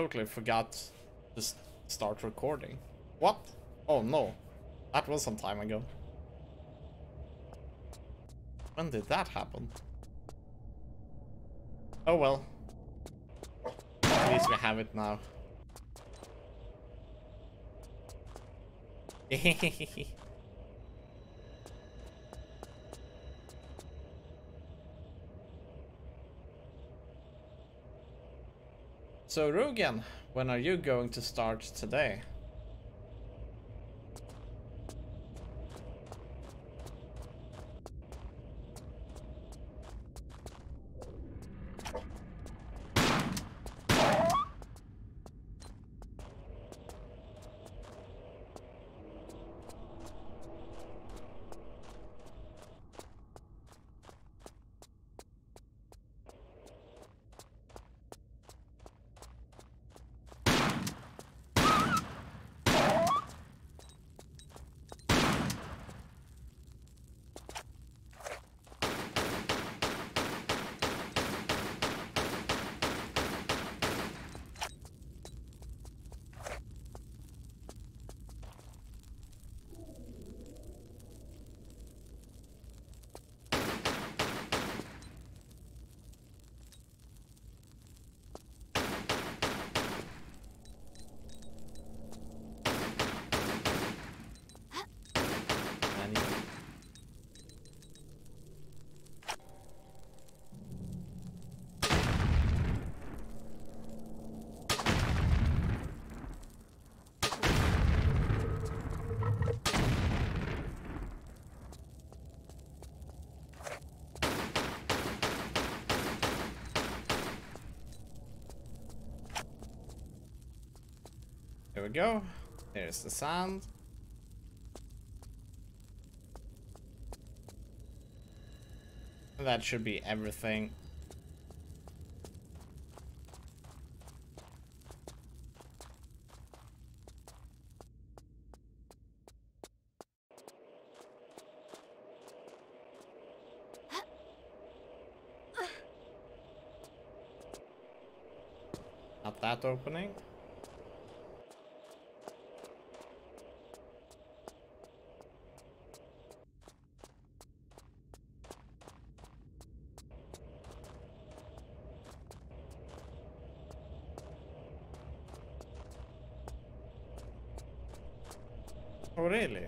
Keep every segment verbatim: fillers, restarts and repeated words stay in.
Totally forgot to s- start recording. What? Oh no, that was some time ago. When did that happen? Oh well. At least we have it now. So Rugen, when are you going to start today? Here we go. Here's the sand. And that should be everything. Not that opening. Oh, really?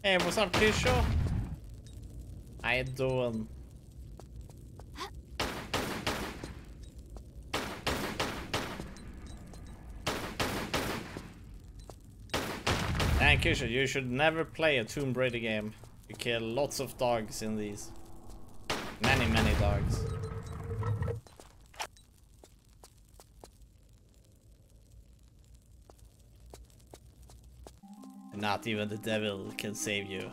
Hey, what's up, Kisho? How you doing? And Kisho, you should never play a Tomb Raider game. You kill lots of dogs in these. Many, many dogs. And not even the devil can save you.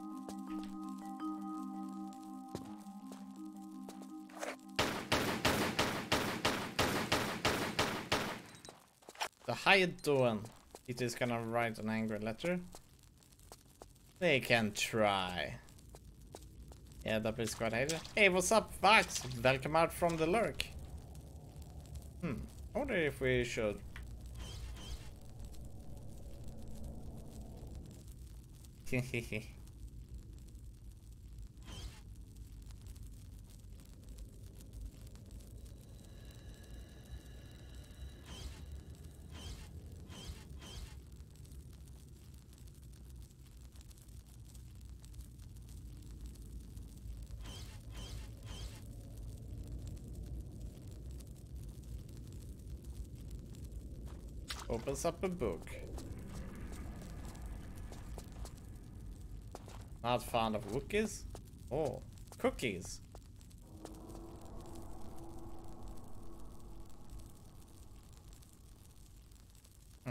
So how you doing? It is gonna write an angry letter. They can try. Yeah, that is quite hated. Hey, what's up, Vax? Welcome out from the lurk. Hmm. I wonder if we should. Opens up a book. Not fond of cookies? Oh, cookies. Hmm.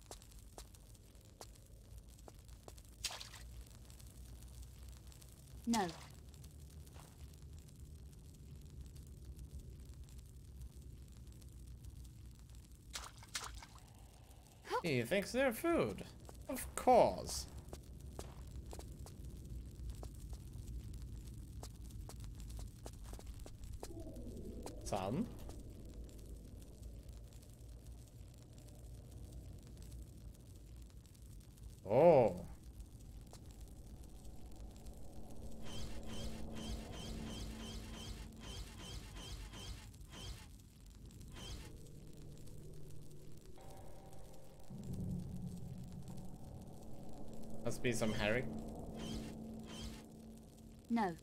No. He thinks they're food. Of course. Son? Oh. Must be some Harry. No.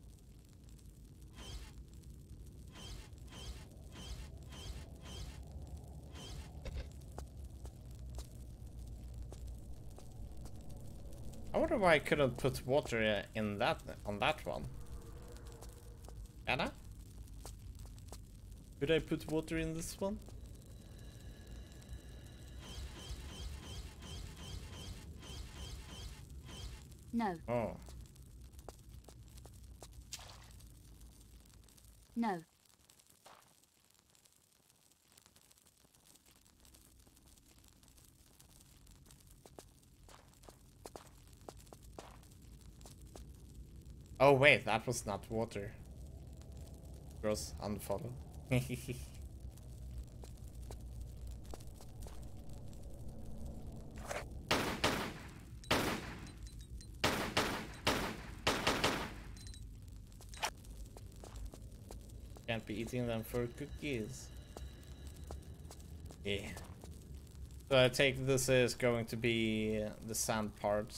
I wonder why I couldn't put water in that on that one. Anna? Could I put water in this one? No. Oh. No. Oh wait, that was not water. Gross, unfollow. Can't be eating them for cookies. Yeah. So I take this is going to be the sand part.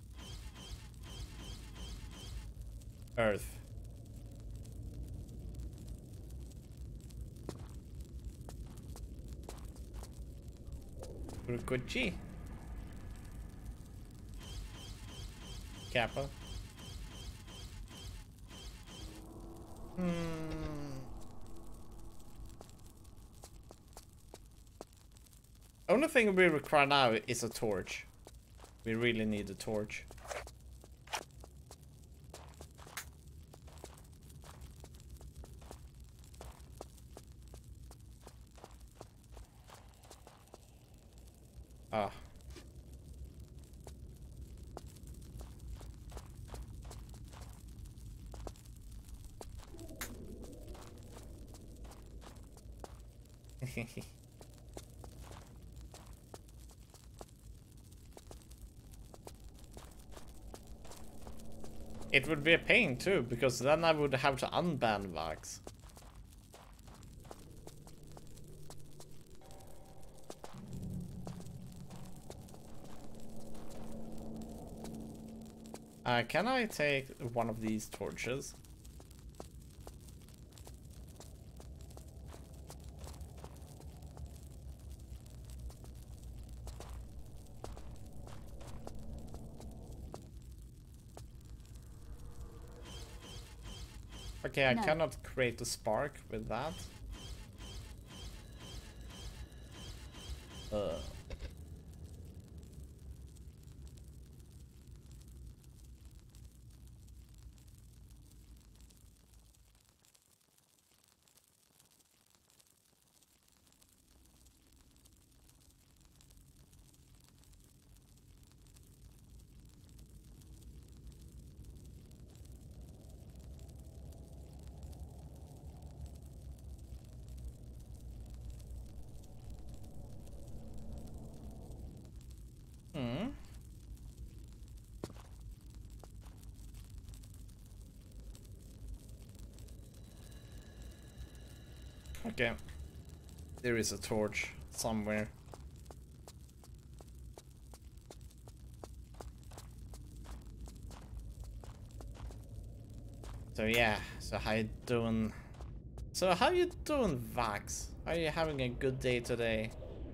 Earth. Urukuchi. Kappa. Hmm. Only thing we require now is a torch. We really need a torch. Ah. It would be a pain too, because then I would have to unban Vax. Uh, can I take one of these torches? Okay, I no. cannot create a spark with that. Uh. Hmm. Okay. There is a torch somewhere. So yeah, so how you doing? So how you doing, Vax? Are you having a good day today?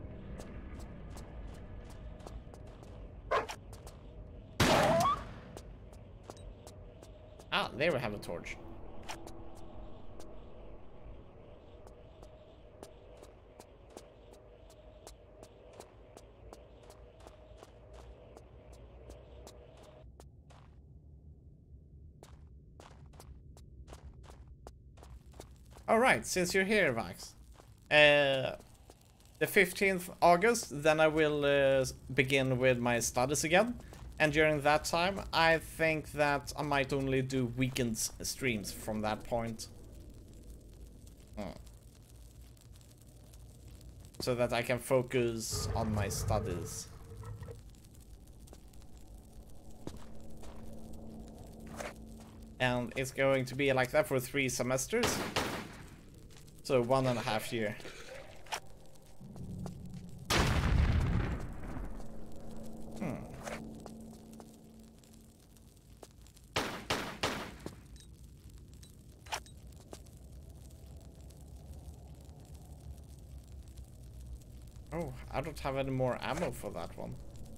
Ah, there we have a torch. Alright, since you're here, Vax. Uh, the fifteenth of August, then I will uh, begin with my studies again. And during that time, I think that I might only do weekend streams from that point. Hmm. So that I can focus on my studies. And it's going to be like that for three semesters. So one and a half year. Hmm. Oh, I don't have any more ammo for that one.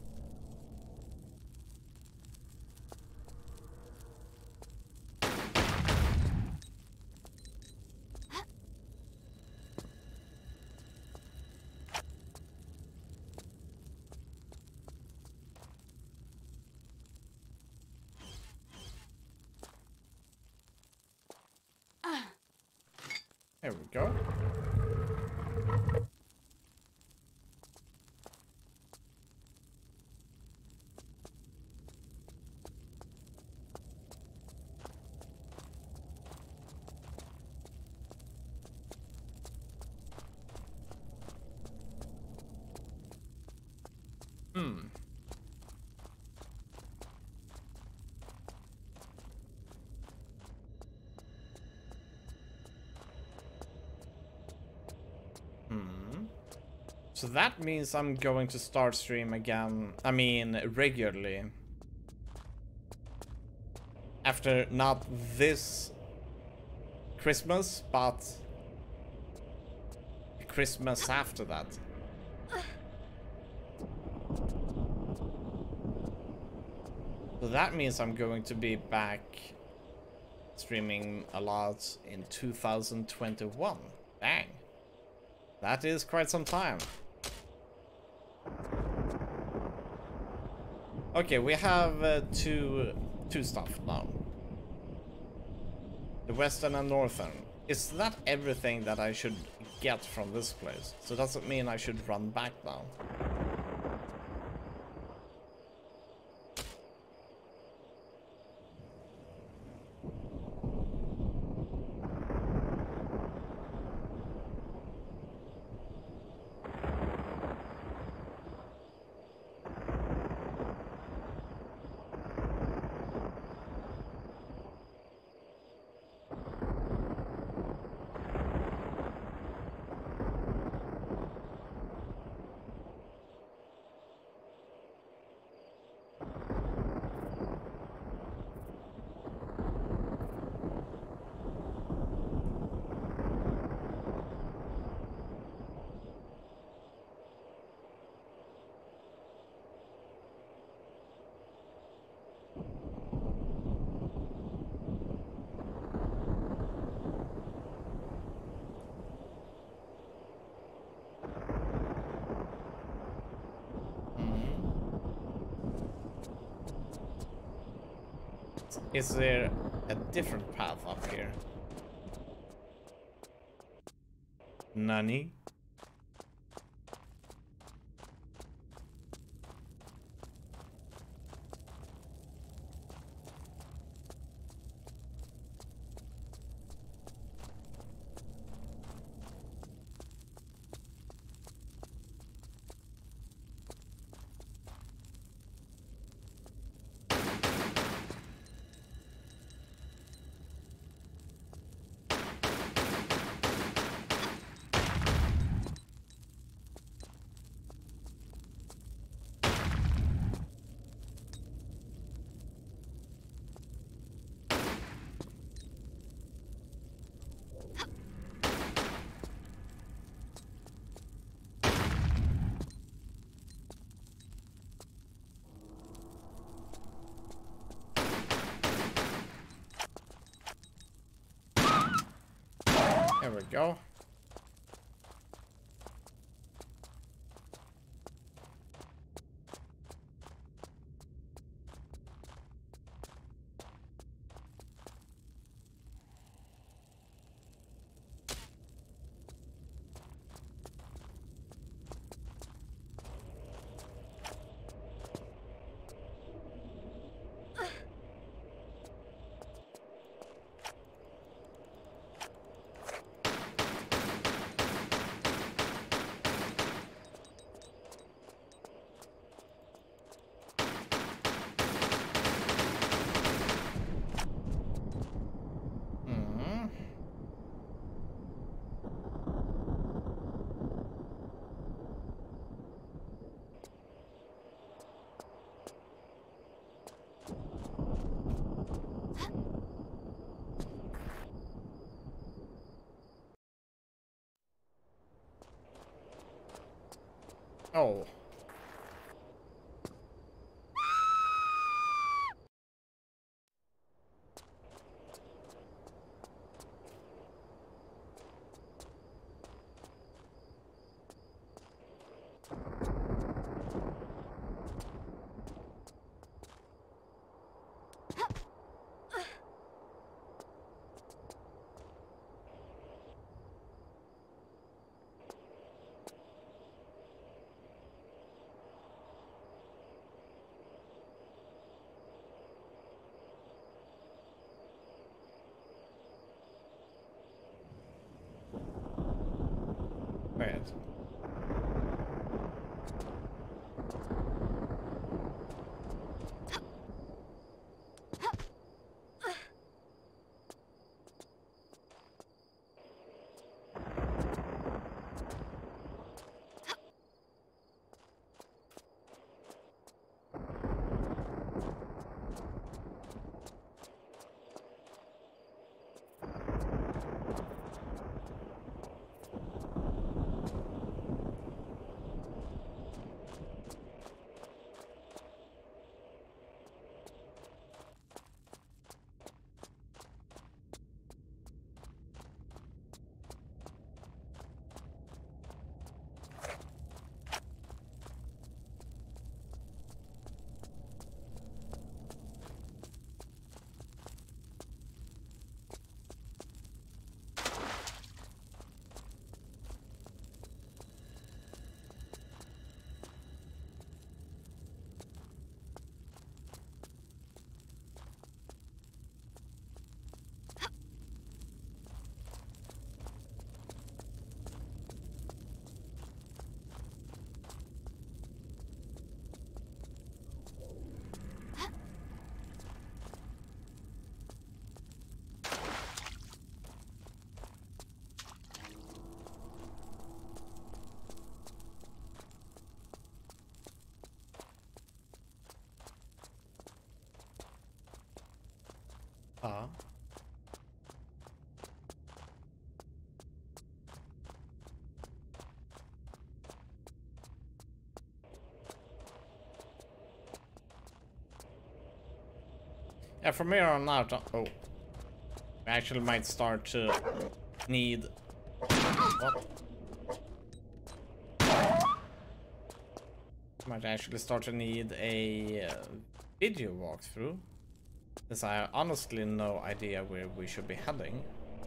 There we go. Hmm. Hmm. So that means I'm going to start stream again, I mean regularly. After not this Christmas, but Christmas after that. So that means I'm going to be back streaming a lot in two thousand twenty-one. Bang. That is quite some time. Okay, we have uh, two two stuff now. The western and northern. Is that everything that I should get from this place? So does it mean I should run back now? Is there a different path up here? Nani? There we go. Oh. Wait. Ah. Yeah, from here on out, oh, we actually might start to need. What? Might actually start to need a uh, video walkthrough. Because I have honestly no idea where we should be heading.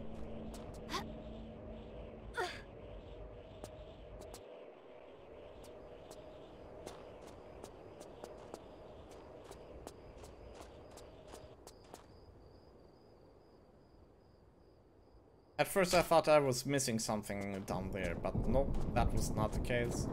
At first I thought I was missing something down there, but nope, that was not the case.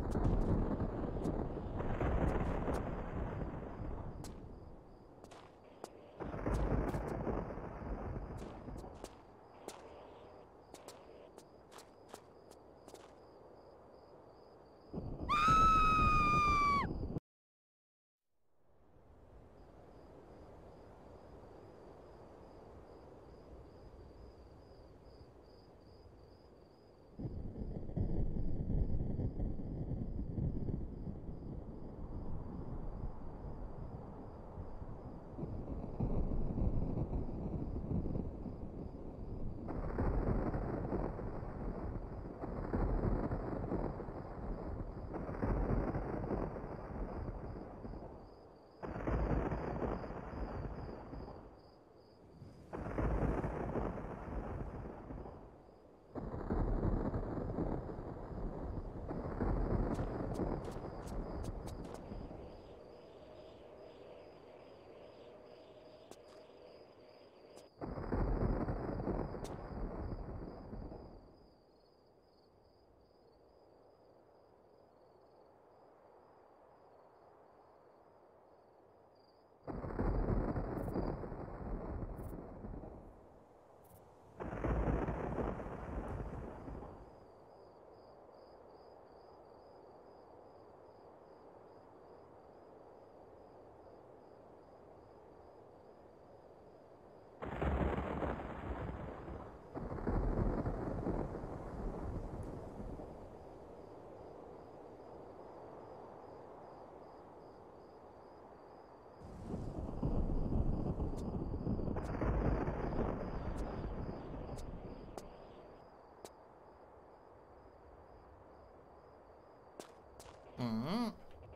Mm-hmm.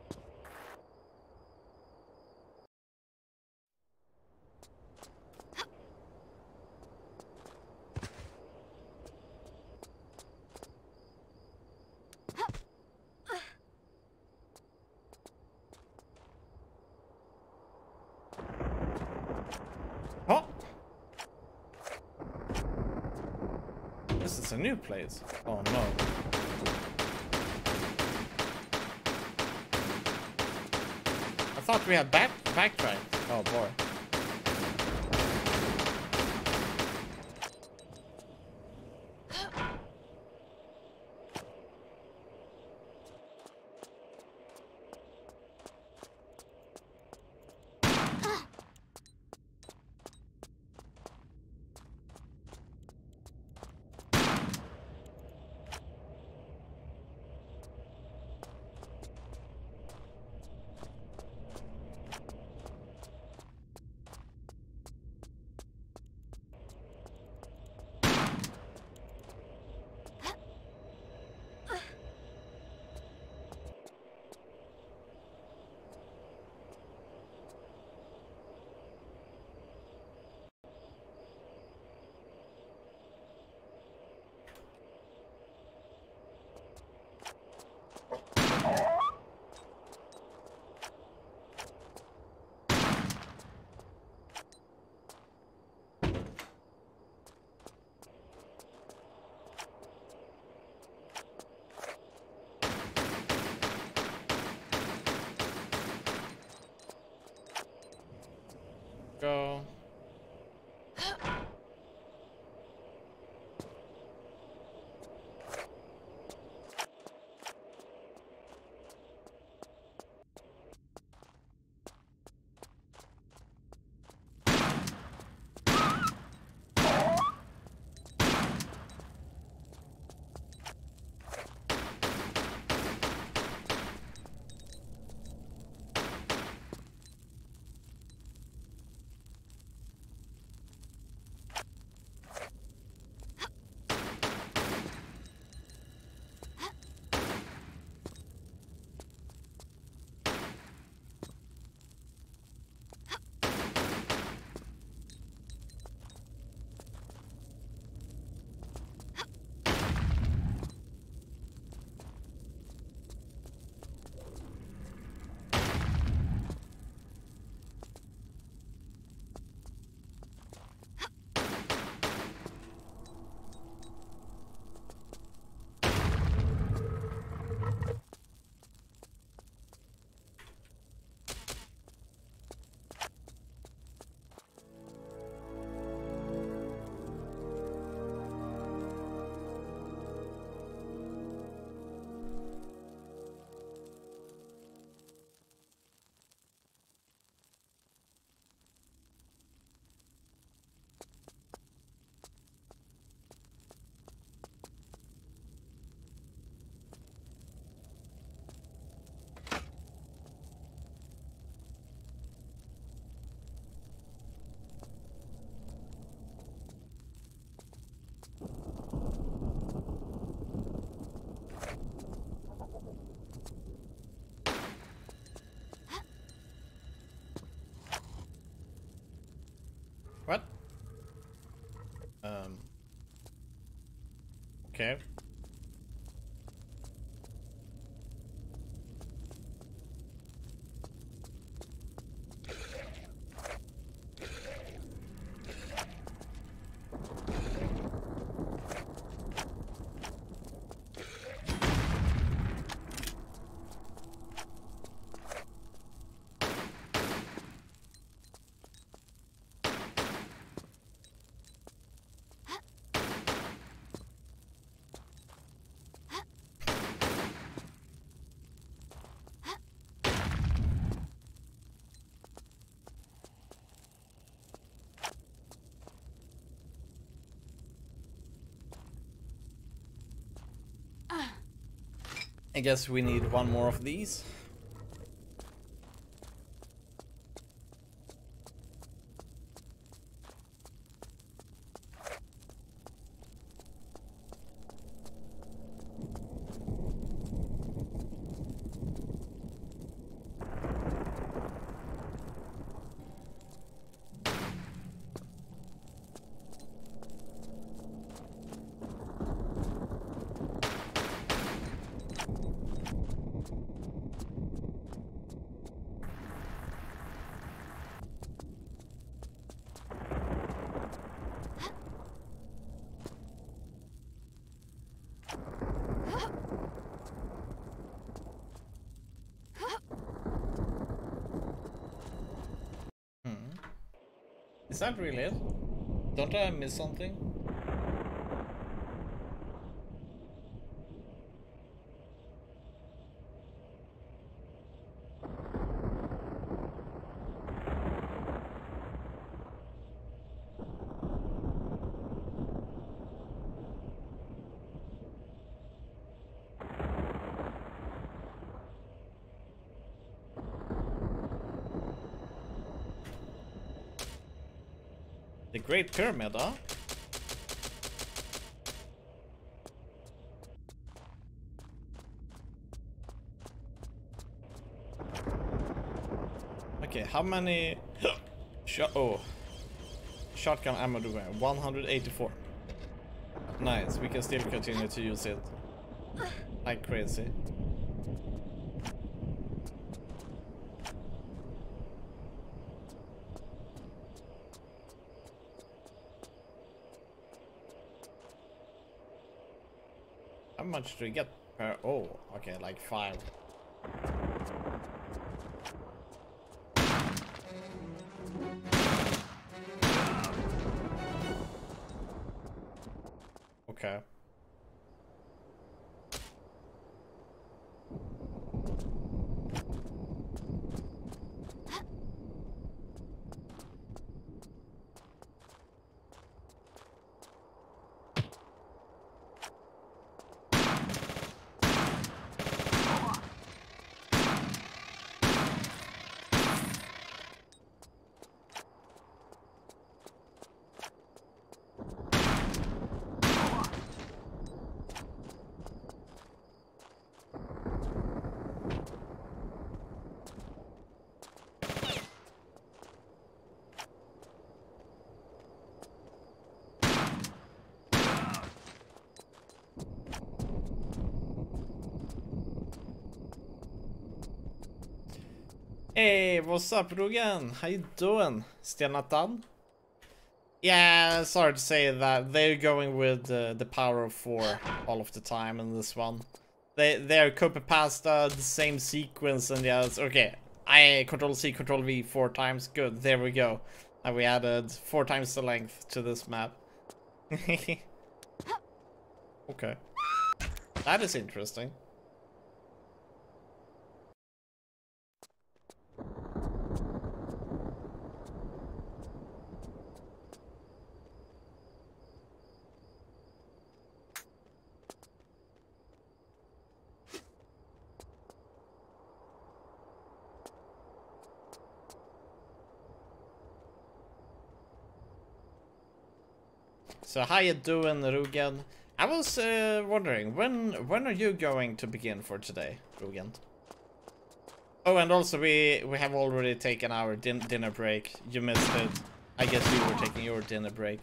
Oh! This is a new place. Oh no. I thought we had back backtracked. Oh boy. What? Um. Okay. I guess we need one more of these. Is that really it? Don't I miss something? The Great Pyramid, huh? Okay, how many shot oh shotgun ammo do we have? one hundred eighty-four. Nice, we can still continue to use it like crazy. How much do we get per? Oh, okay, like five. Okay. Hey, what's up, Rugen? How you doing? Still not done? Yeah, sorry to say that they're going with uh, the power of four all of the time in this one. They they're copy pasta, the same sequence, and yeah, it's okay. I control C, control V four times. Good, there we go. And we added four times the length to this map. Okay, that is interesting. So how you doing, Rugen? I was uh, wondering, when when are you going to begin for today, Rugen? Oh, and also we we have already taken our din dinner break. You missed it. I guess you were taking your dinner break.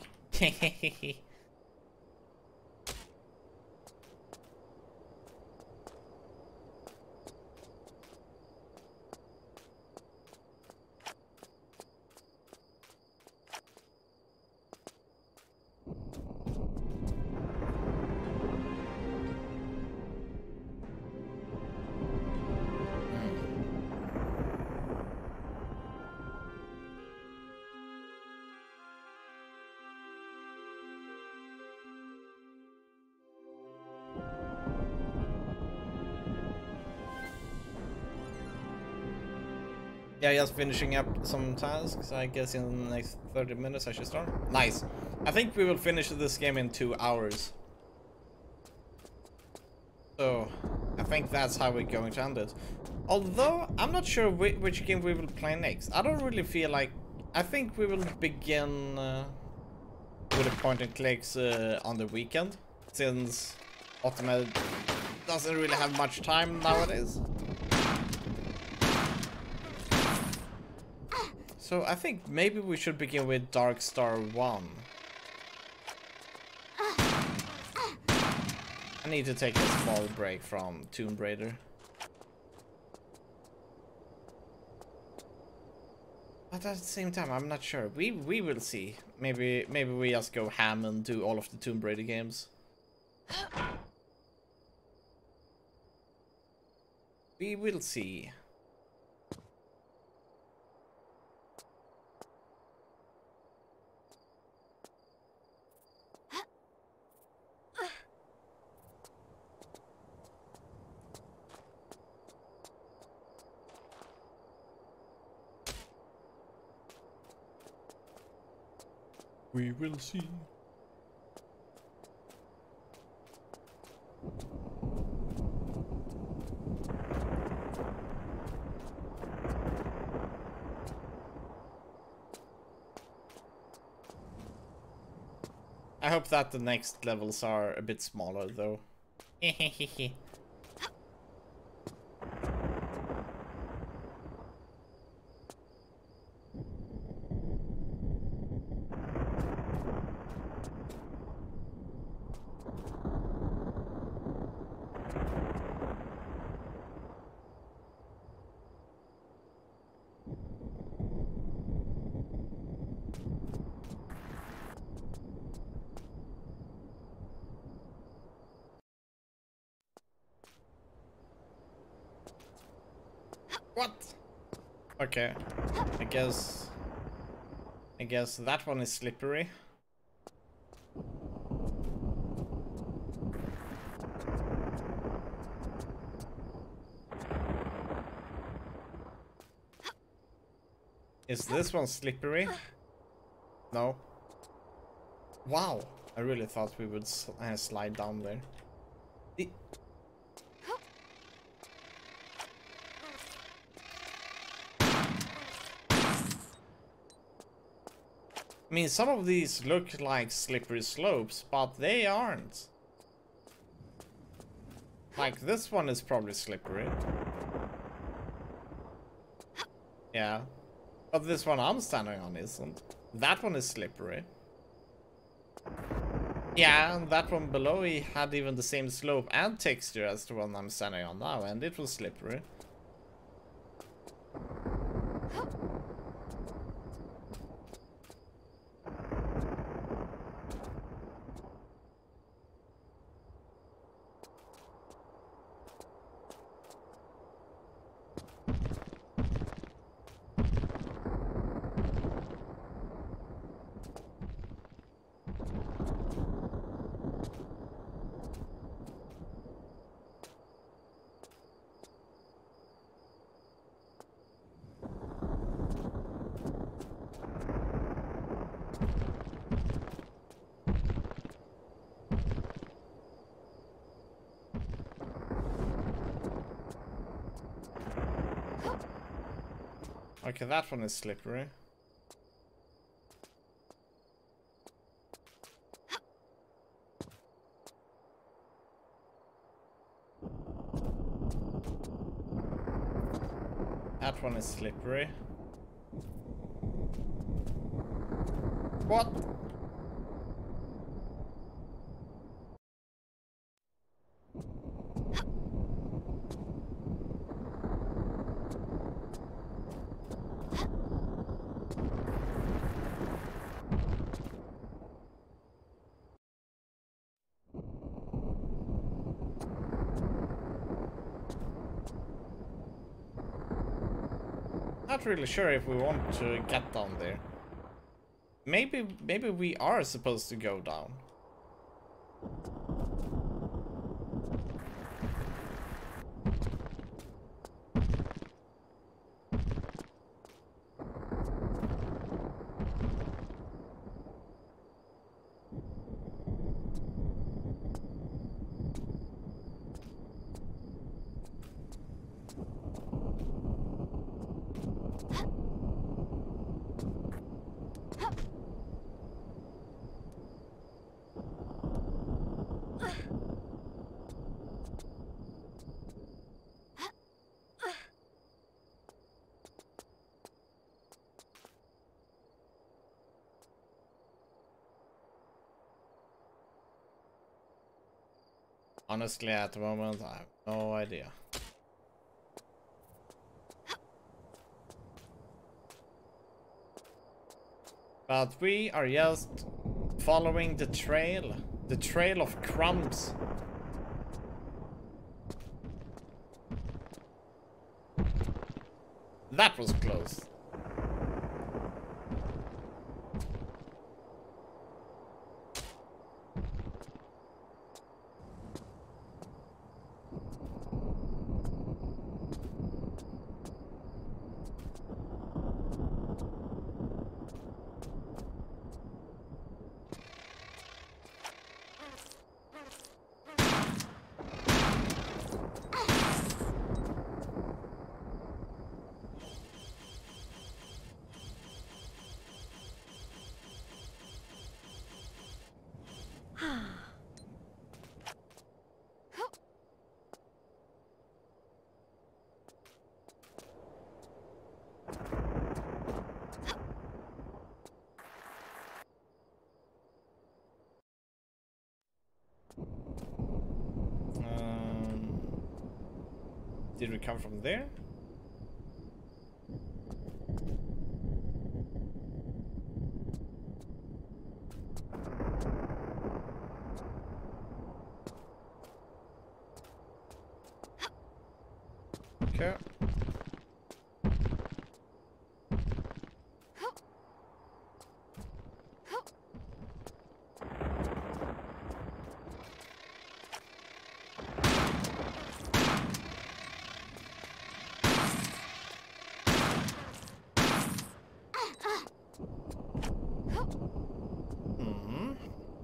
Yeah, just finishing up some tasks. I guess in the next thirty minutes I should start. Nice. I think we will finish this game in two hours. So, I think that's how we're going to end it. Although, I'm not sure whi which game we will play next. I don't really feel like... I think we will begin uh, with the point and clicks uh, on the weekend. Since Ultimate doesn't really have much time nowadays. So I think maybe we should begin with Dark Star one. I need to take a small break from Tomb Raider. But at the same time, I'm not sure. We we will see. Maybe maybe we just go ham and do all of the Tomb Raider games. We will see. We will see. I hope that the next levels are a bit smaller though. What? Okay. I guess... I guess that one is slippery. Is this one slippery? No. Wow. I really thought we would sl uh, slide down there. The I mean, some of these look like slippery slopes, but they aren't. Like, this one is probably slippery. Yeah. But this one I'm standing on isn't. That one is slippery. Yeah, and that one below, he had even the same slope and texture as the one I'm standing on now, and it was slippery. Okay, that one is slippery. That one is slippery. What? Not really sure if we want to get down there. Maybe, maybe we are supposed to go down. Honestly, at the moment, I have no idea. But we are just following the trail. The trail of crumbs. That was close. Um, did we come from there? Okay. Hmm.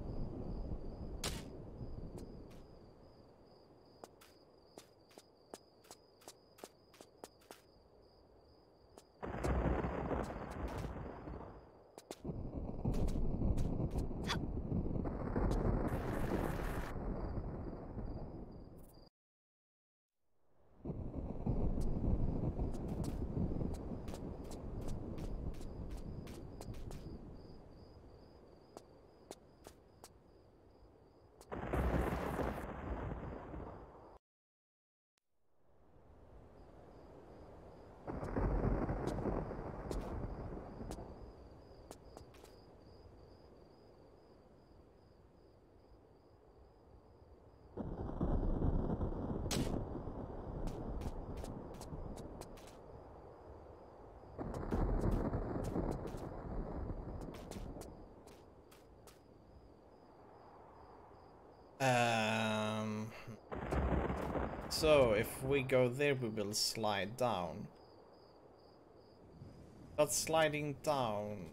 Um, so if we go there, we will slide down. But sliding down,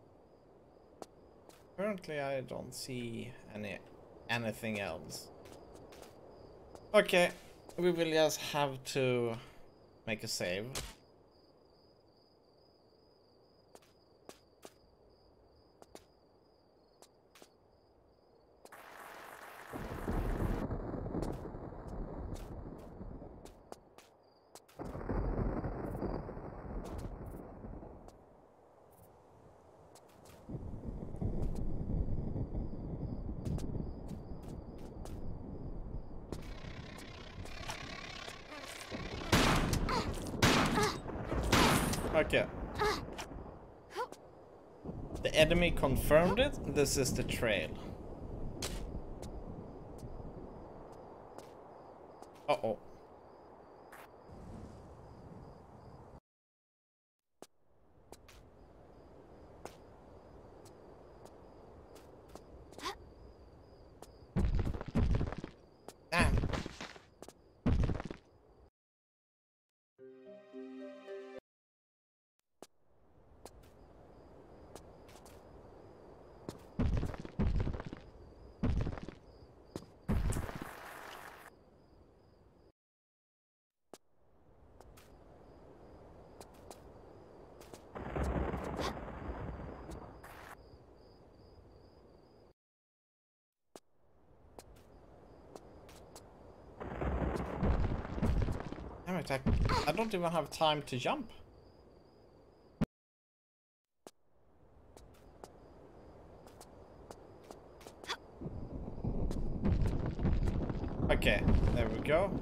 currently I don't see any anything else. Okay, we will just have to make a save. Okay. The enemy confirmed it. This is the trail. Uh-oh. Damn. Damn it, I, I don't even have time to jump. Okay, there we go.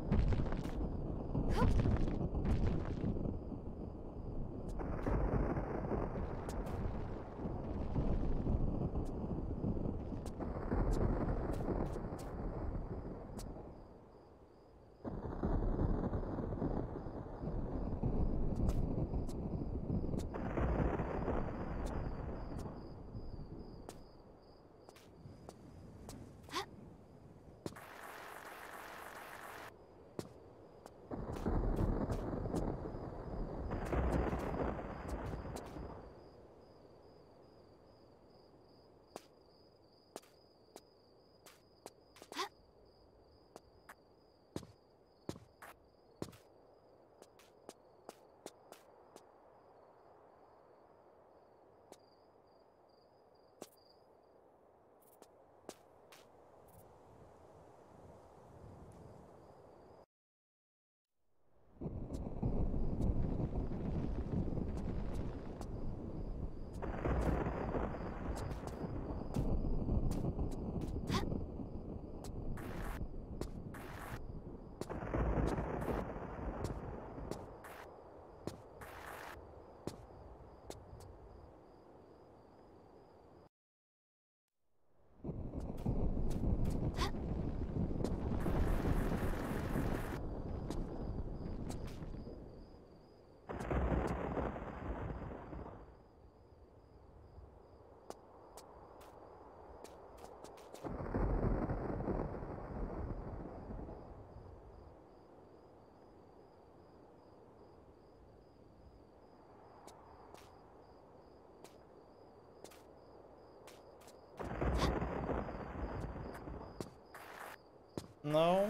No.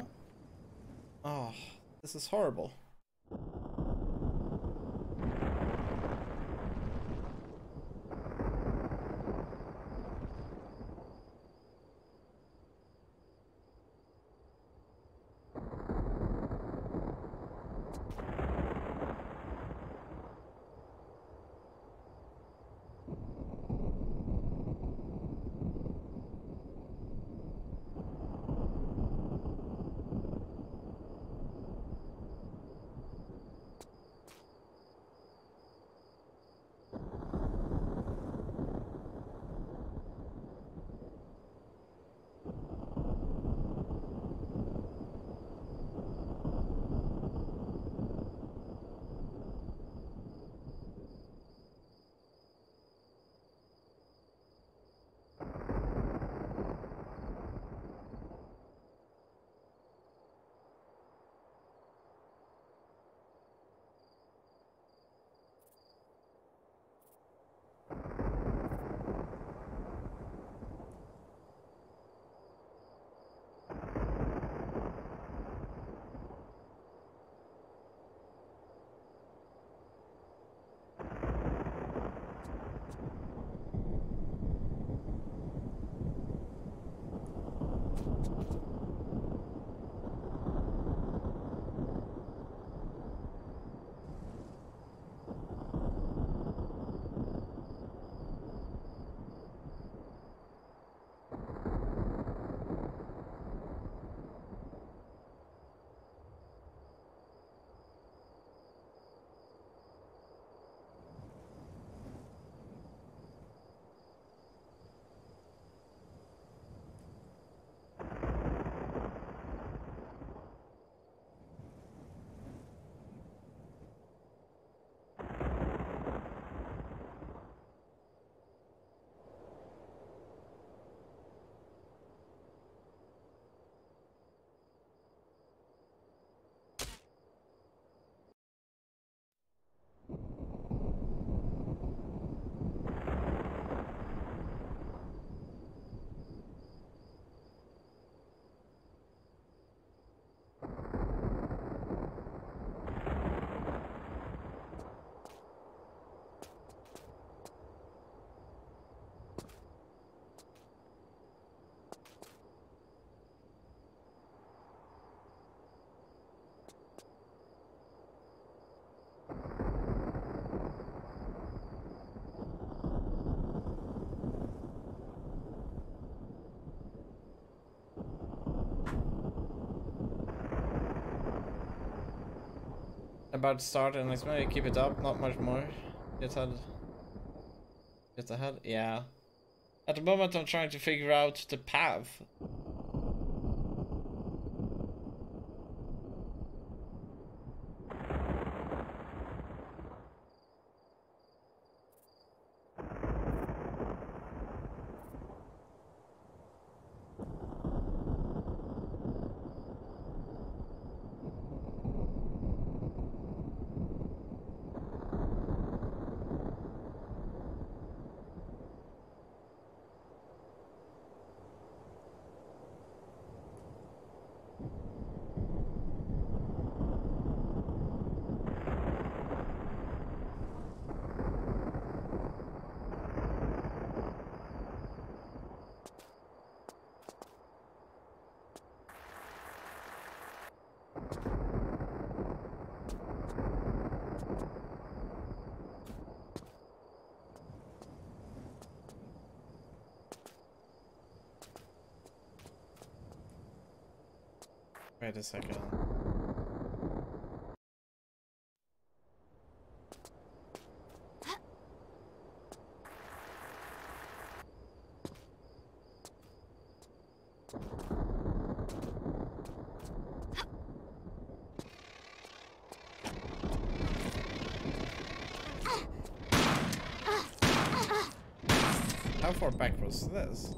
Oh, this is horrible. About to start and next minute, keep it up, not much more. Get ahead. Get ahead, yeah. At the moment I'm trying to figure out the path. Wait a second. How far back was this?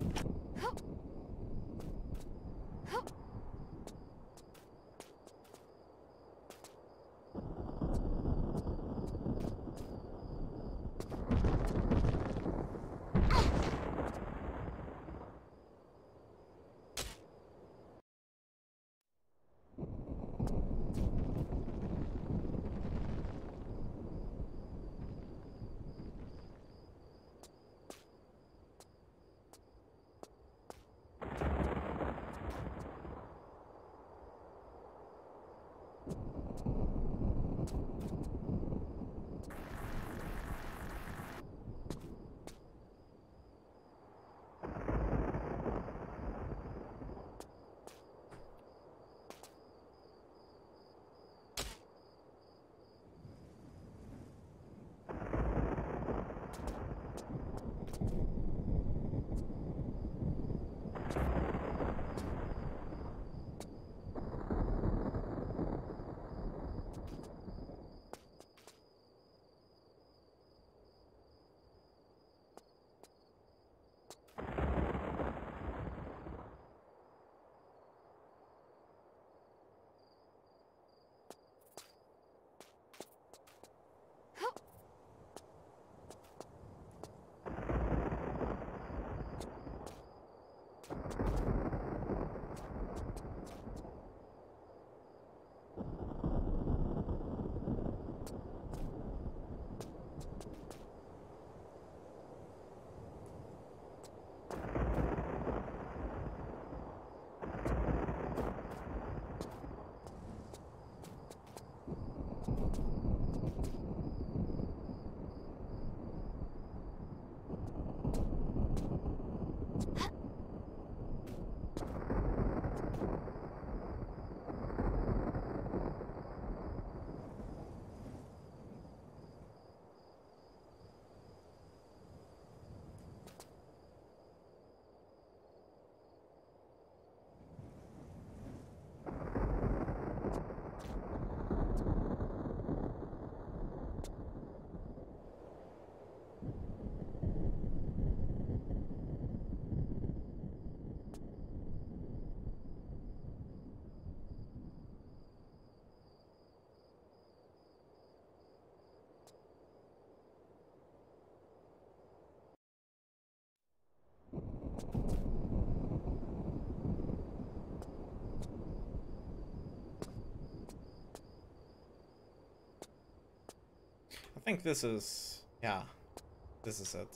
I think this is... yeah, this is it.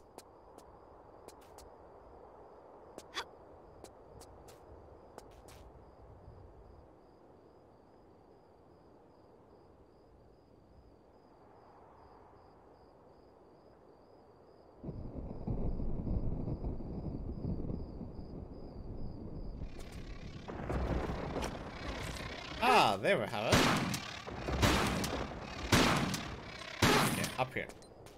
Ah, there we have it. Up here.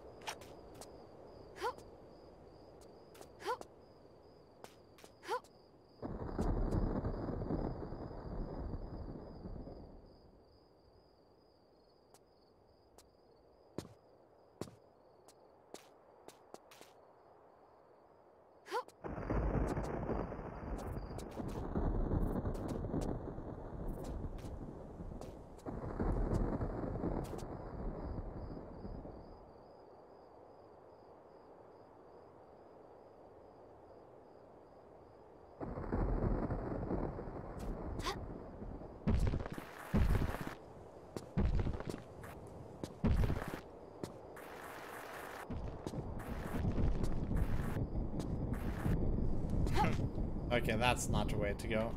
Okay, that's not the way to go.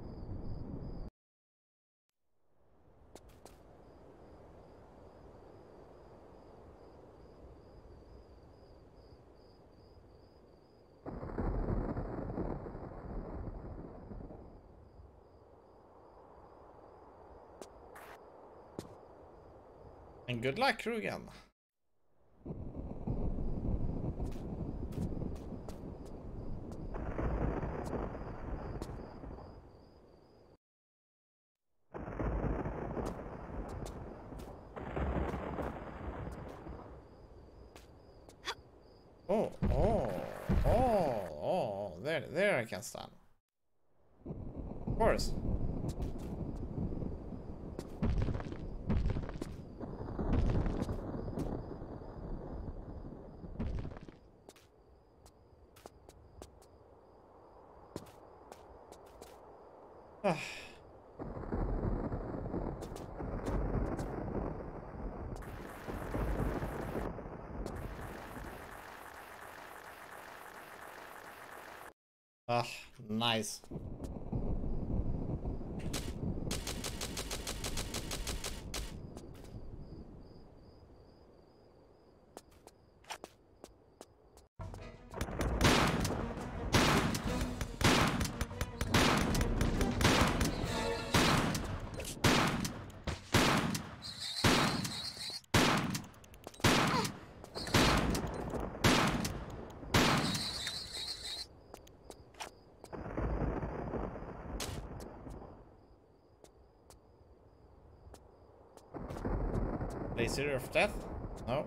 And good luck, Krugan. Oh, oh, oh, oh, there, there I can stand. Of course. Ah. Ah, nice. Laser of death? No.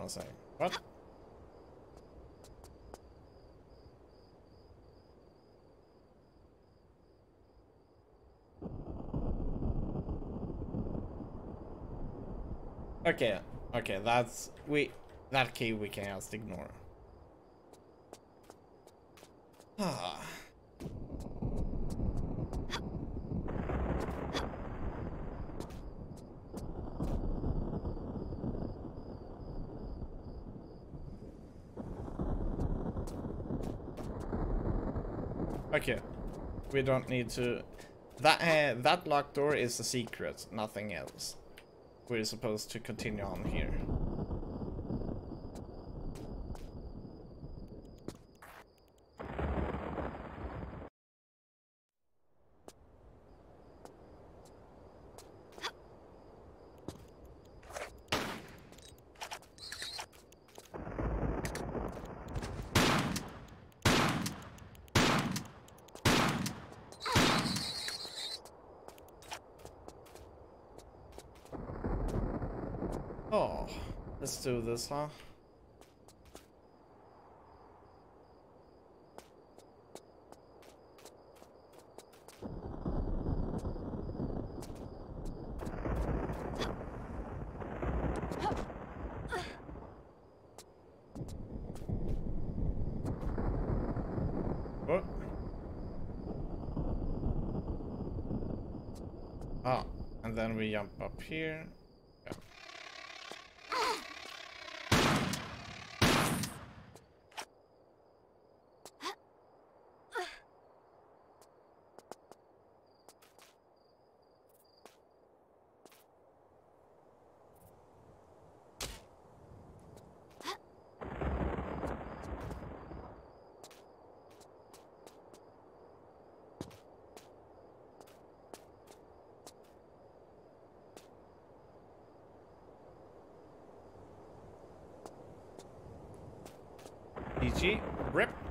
say. What? Okay, okay, that's we that key we can just ignore. Ah. Okay, we don't need to. That uh, that locked door is a secret, nothing else. We're supposed to continue on here. Oh, let's do this, huh? What? Ah, and then we jump up here. P G, rip.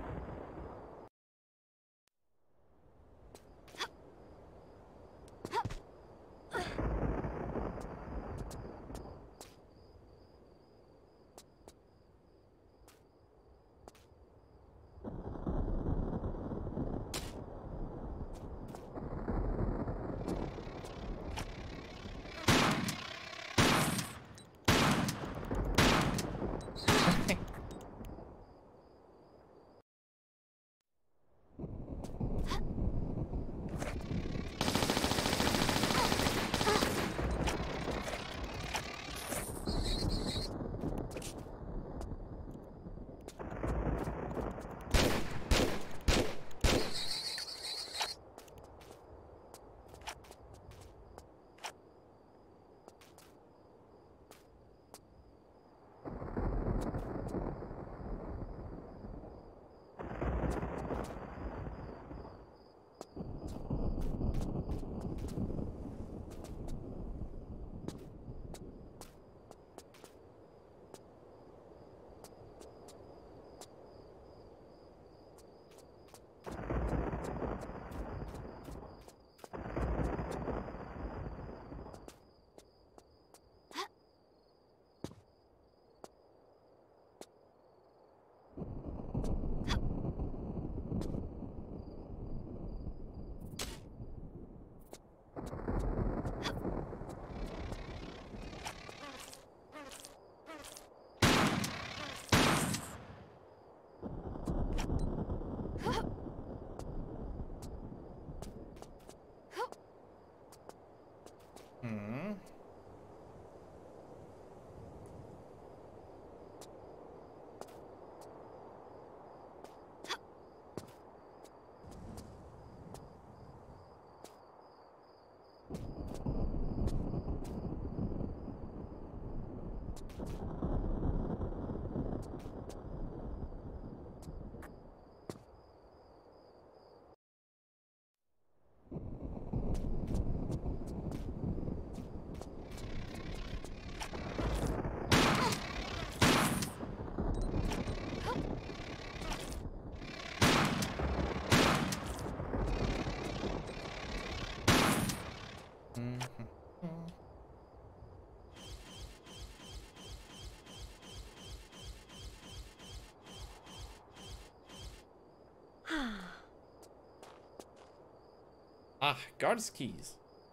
Ah, guard's keys.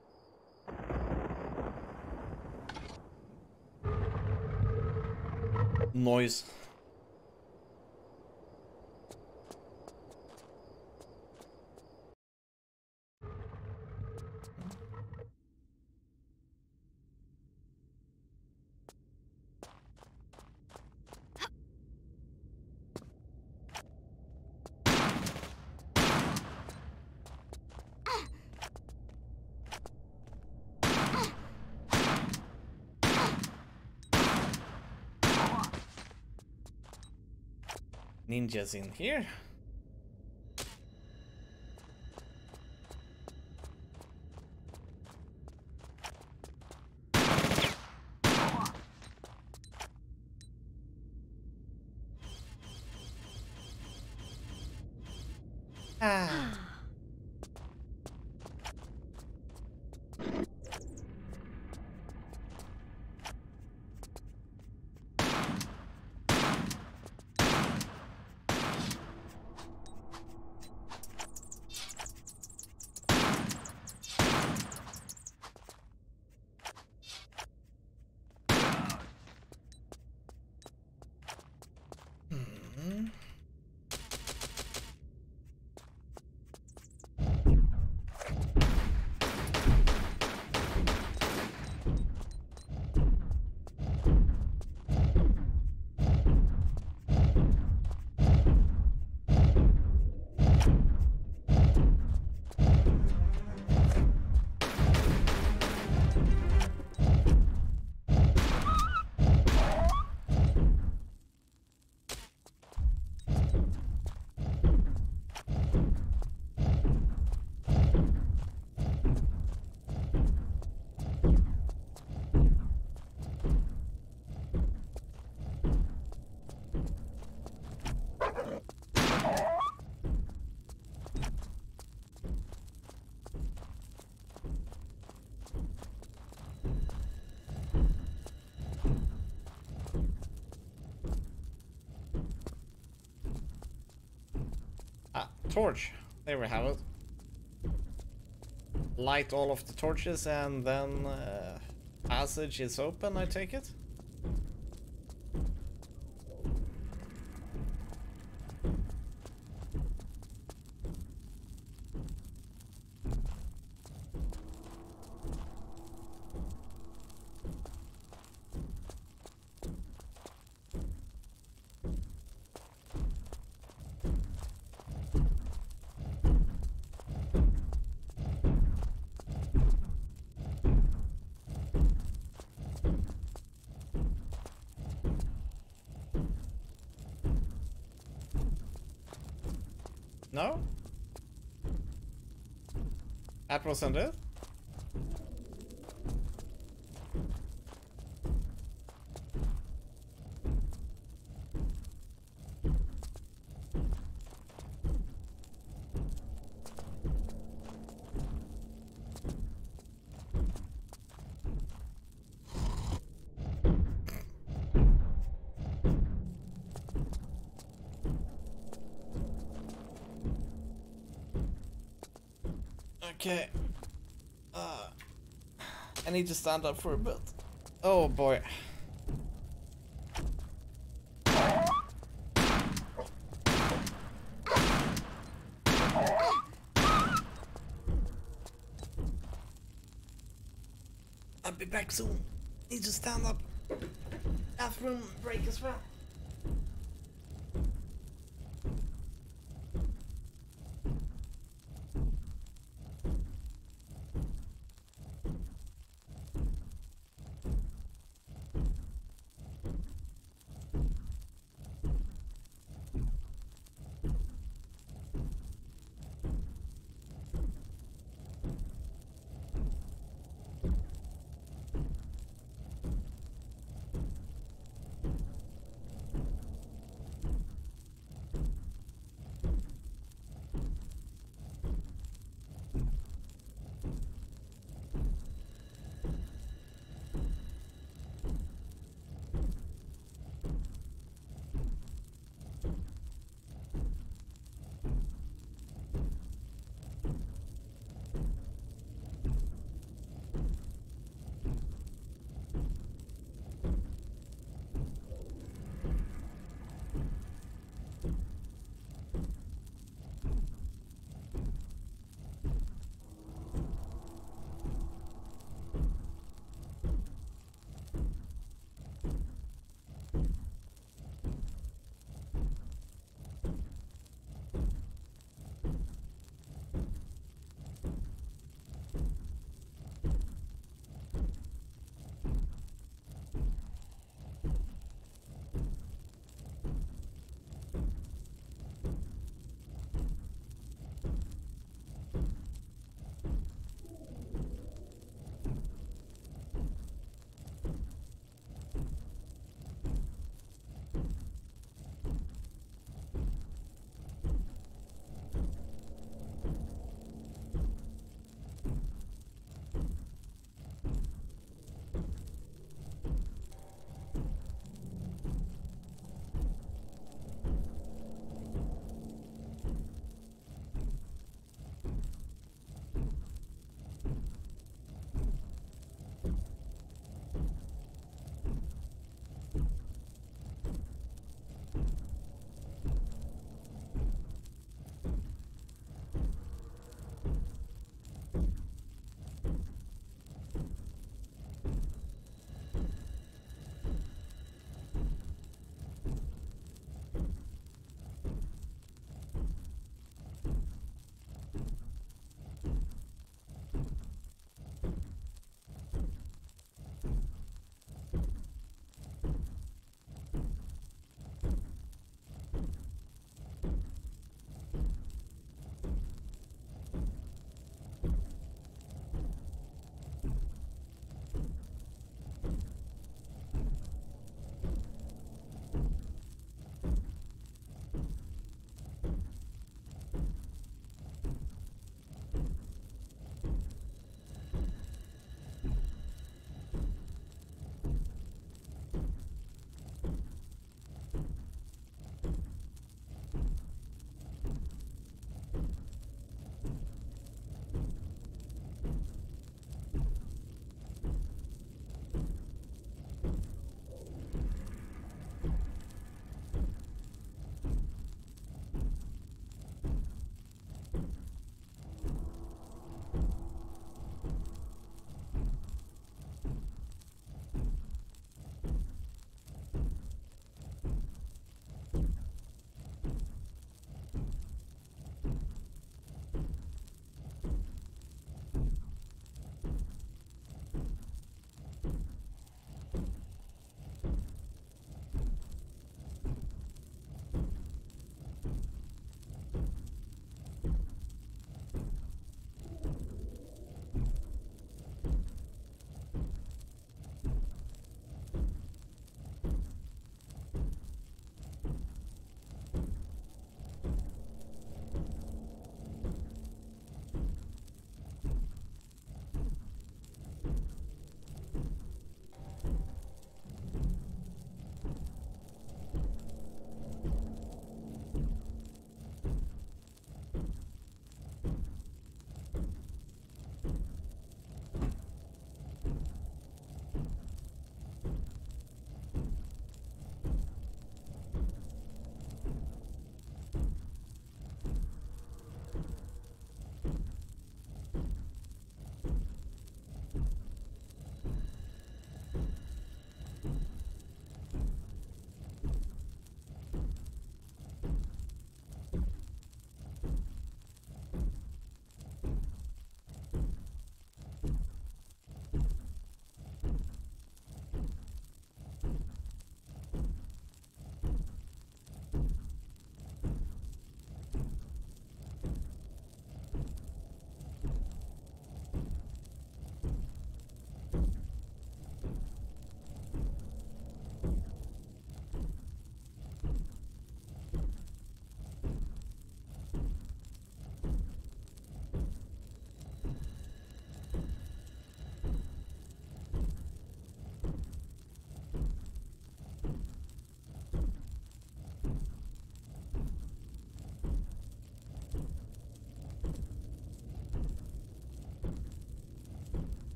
Noise. Ninjas in here. Ah. Hmm. Ah, torch. There we have it. Light all of the torches and then uh, passage is open, I take it? No? That wasn't it? Okay. Uh, I need to stand up for a bit. Oh boy. I'll be back soon. Need to stand up. Bathroom break as well.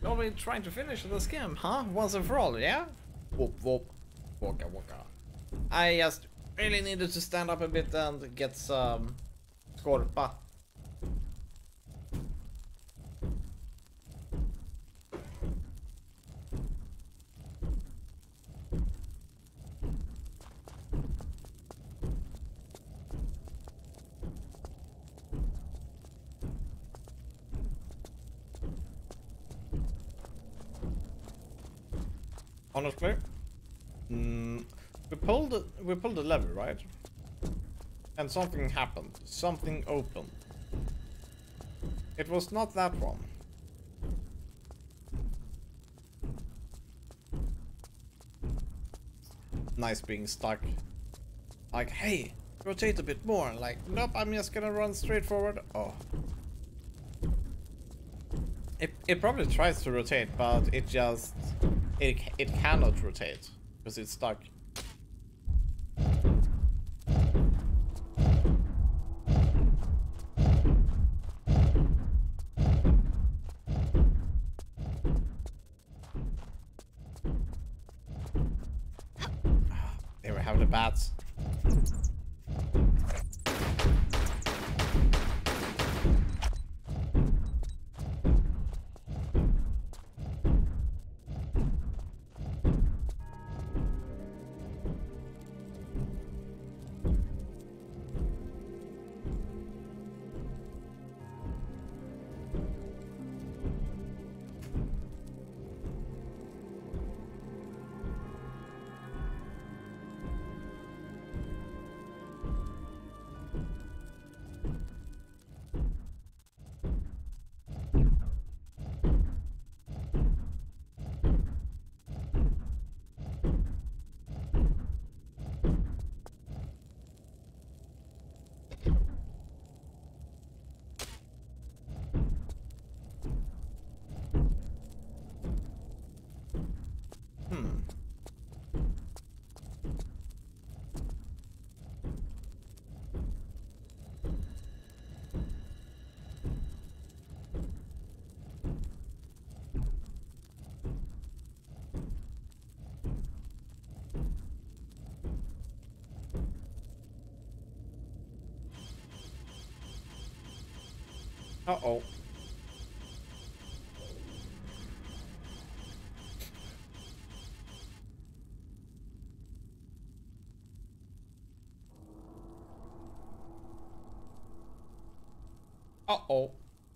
Are we trying to finish this game, huh? Once and for all, yeah? Whoop whoop. Waka waka. I just really needed to stand up a bit and get some skorpa. Honestly, mm, we pulled the, we pulled the lever, right? And something happened. Something opened. It was not that one. Nice being stuck. Like, hey, rotate a bit more. Like, nope, I'm just gonna run straight forward. Oh. It, it probably tries to rotate, but it just... It, it cannot rotate. Because it's stuck. There we have the bats. Hmm. Uh-oh. Uh-oh.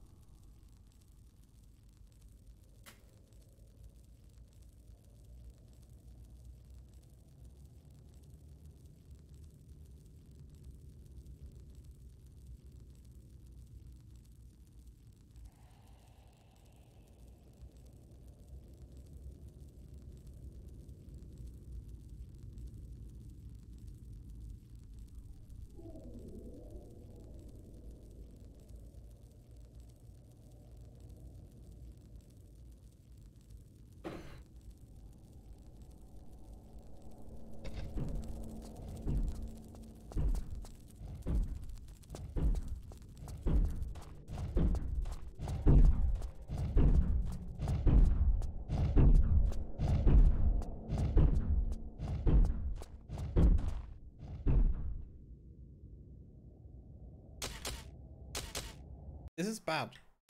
This is bad.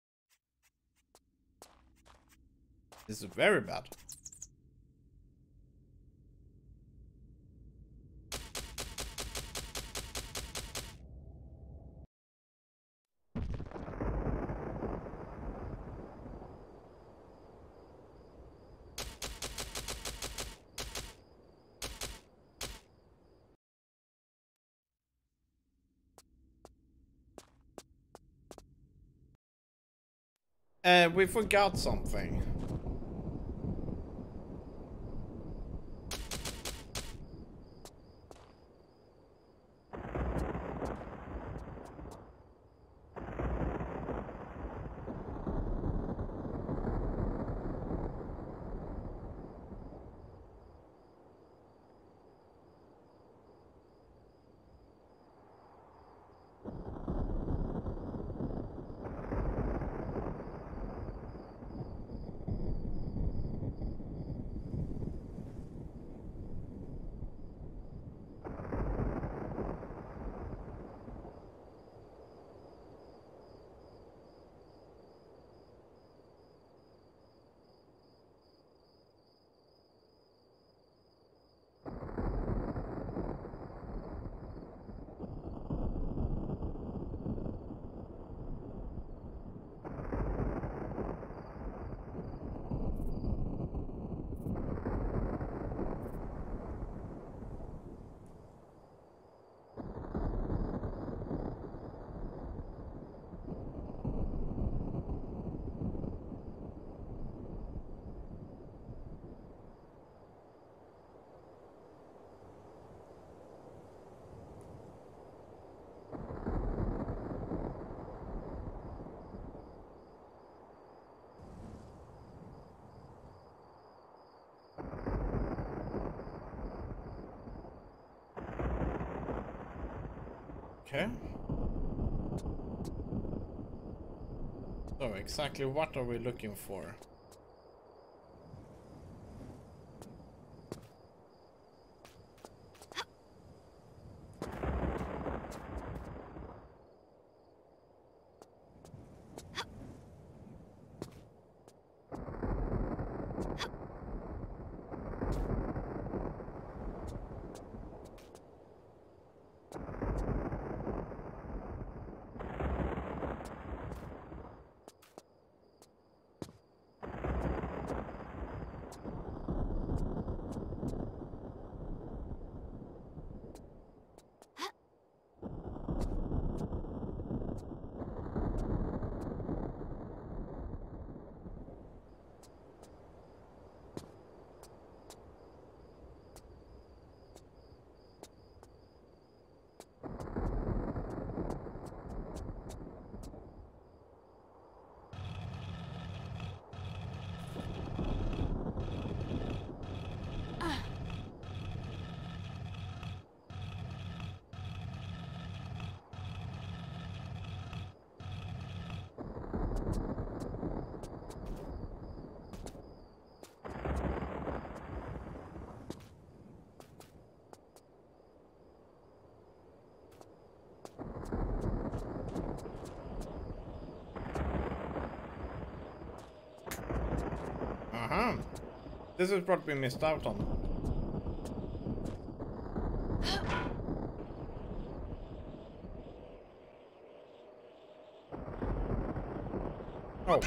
This is very bad. Uh, we forgot something. Okay. So exactly what are we looking for? Uh-huh. This is what we missed out on. Oh.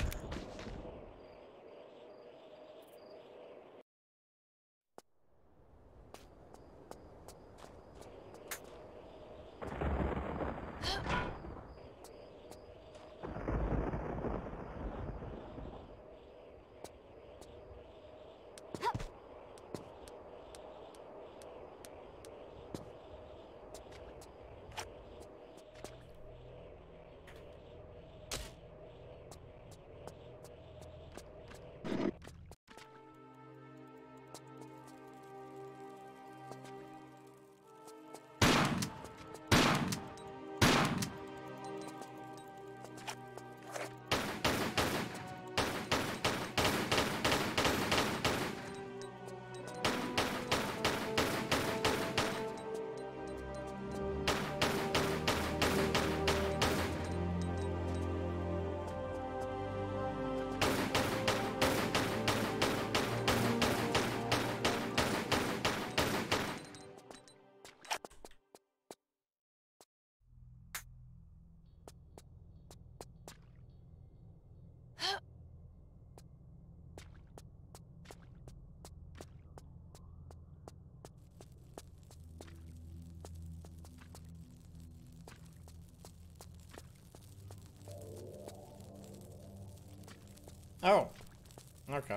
Oh. Okay.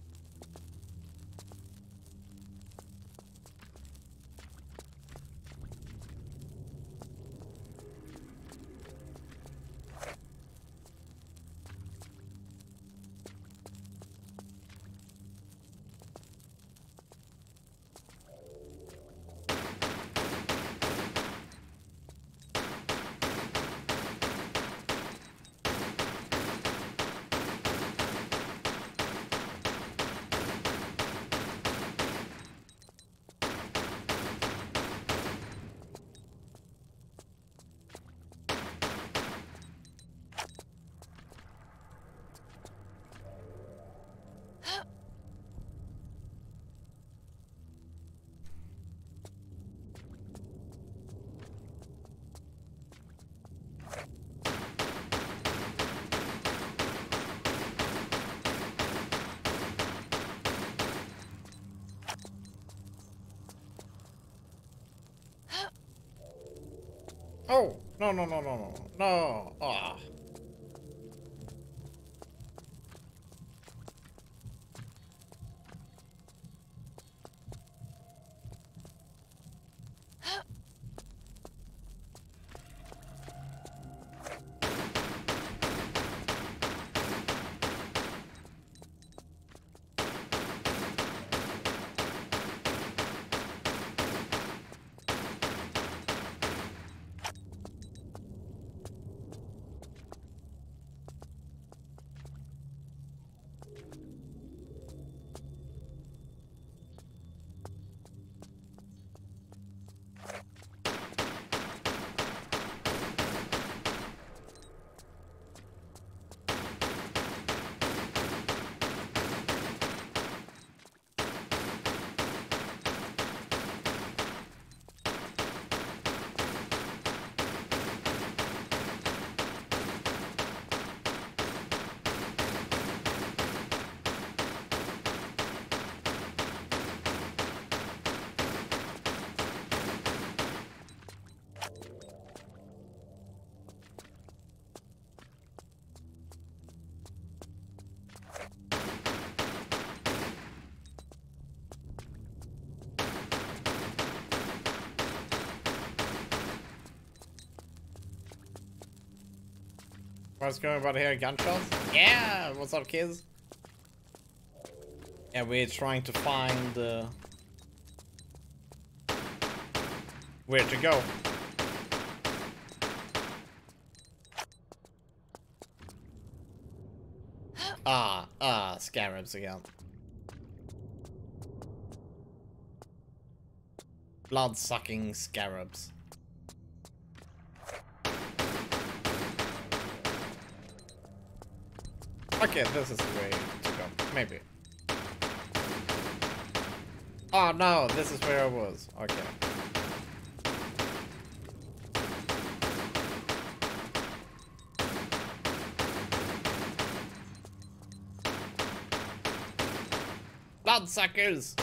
Oh, no, no, no, no, no, no. Ah. What's going on here? Gunshots? Yeah! What's up, kids? Yeah, we're trying to find uh, where to go. Ah, ah, scarabs again. Blood-sucking scarabs. Okay, this is the way to go. Maybe. Oh no, this is where I was. Okay. Bloodsuckers!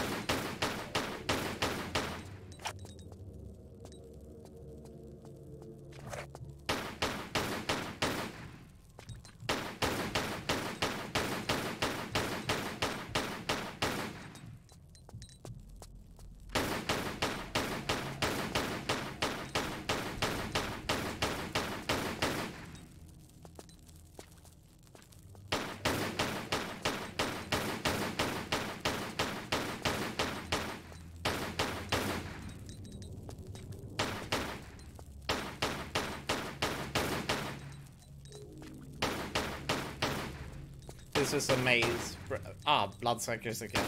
This is a maze. Ah, bloodsuckers again.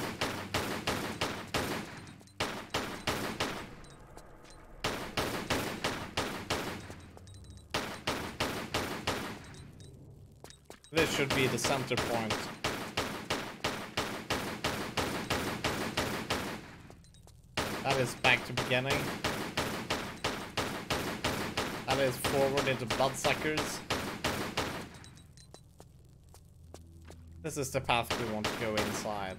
This should be the center point. That is back to beginning. That is forward into bloodsuckers. This is the path we want to go inside.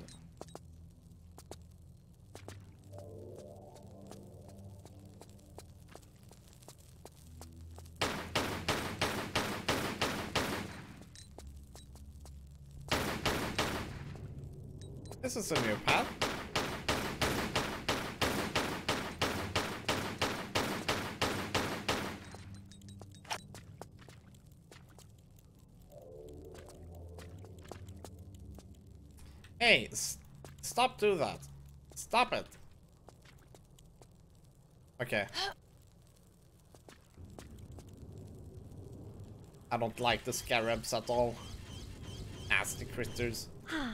This is a new path. Hey, s stop doing that. Stop it. Okay. I don't like the scarabs at all. Nasty critters.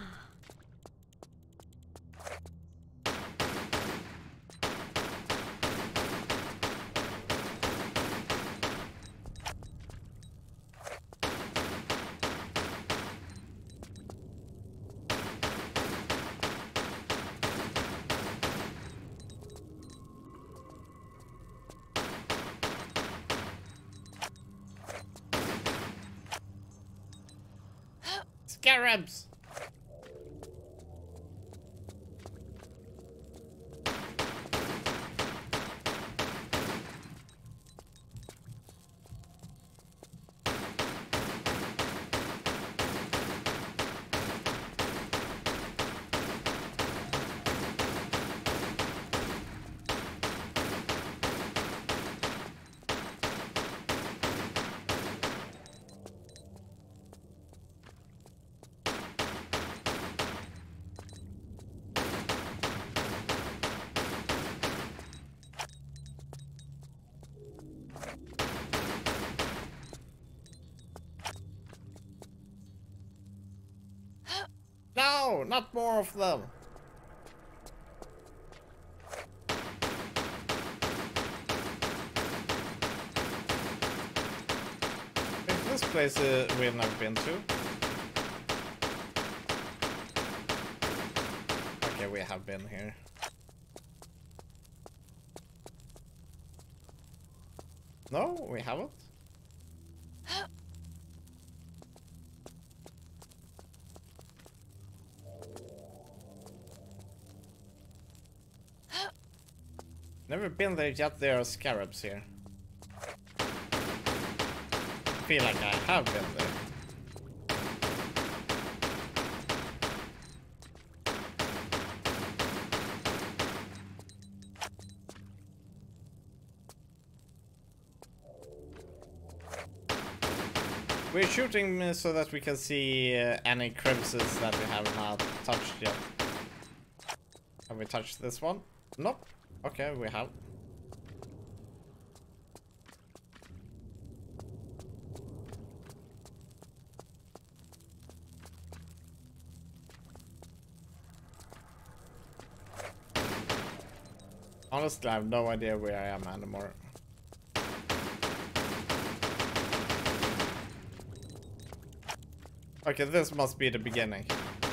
Scarabs! No, not more of them. This place uh, we've never been to. Okay, we have been here. No, we haven't. Never been there yet. There are scarabs here. I feel like I have been there. We're shooting uh, so that we can see uh, any crevices that we have not touched yet. Have we touched this one? Nope. Okay, we have. Honestly, I have no idea where I am anymore. Okay, this must be the beginning.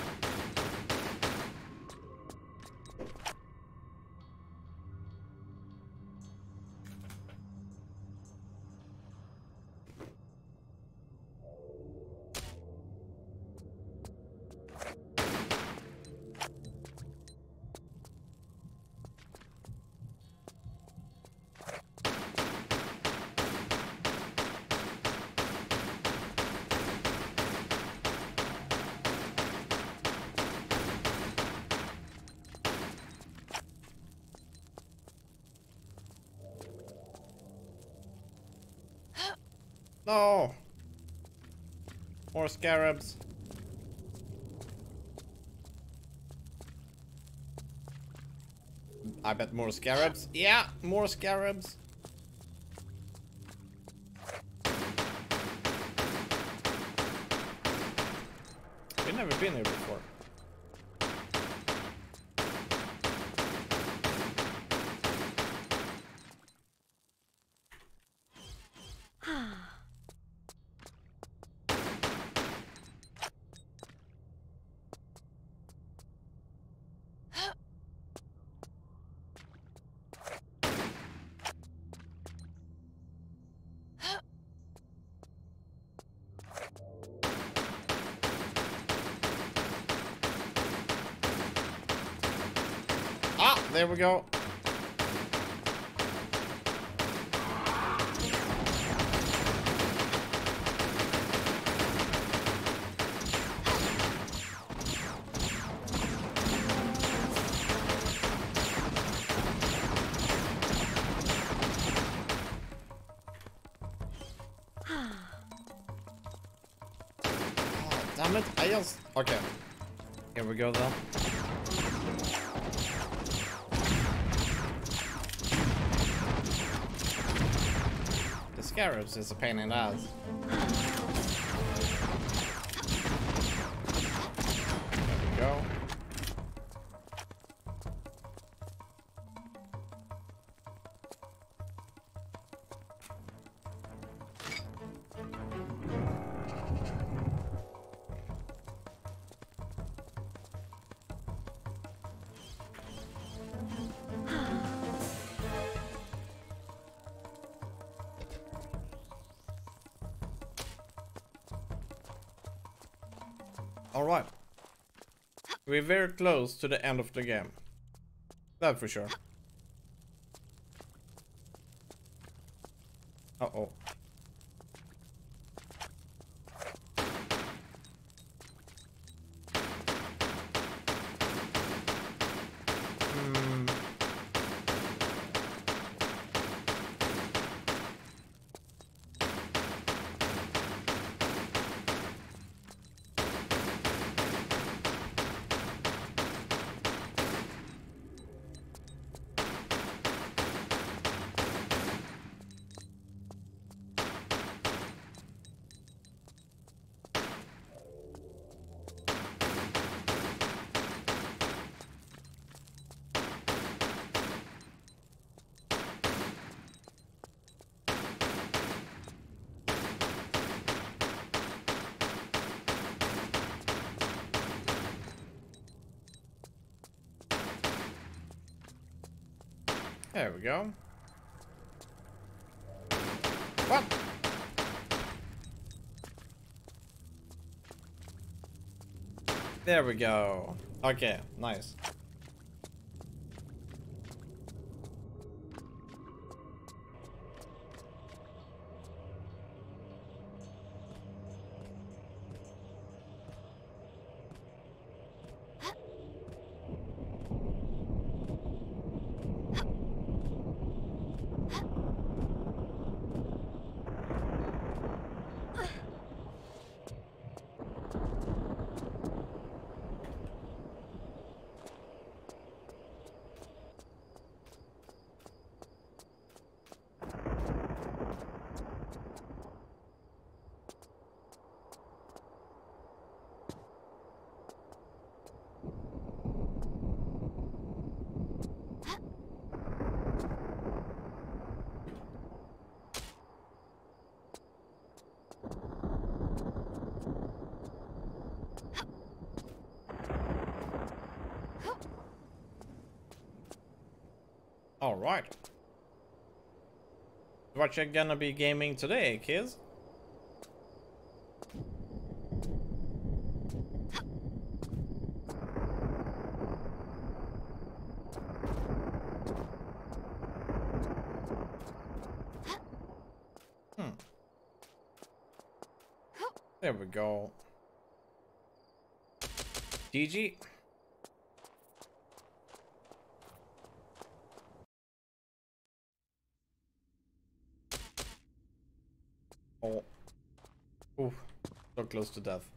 No! More scarabs. I bet more scarabs. Yeah, more scarabs. We've never been here before. Ah, there we go. Damn it, I just... Okay. Here we go then. The scarabs is a pain in the ass. There we go. Alright. We're very close to the end of the game. That for sure. Uh-oh. Hmm. There we go. What? There we go. Okay, nice. Alright. What you gonna be gaming today, kids? Hmm. There we go. G G. Oh. Oof. So close to death.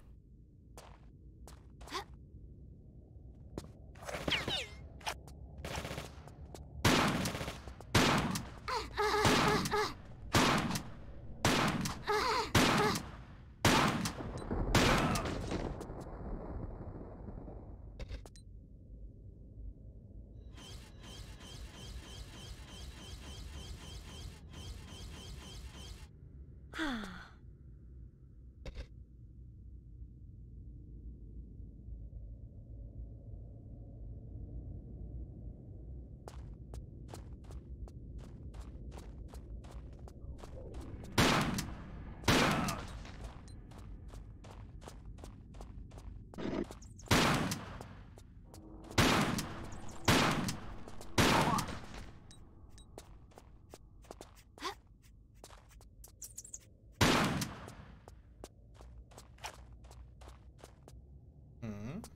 Hmm.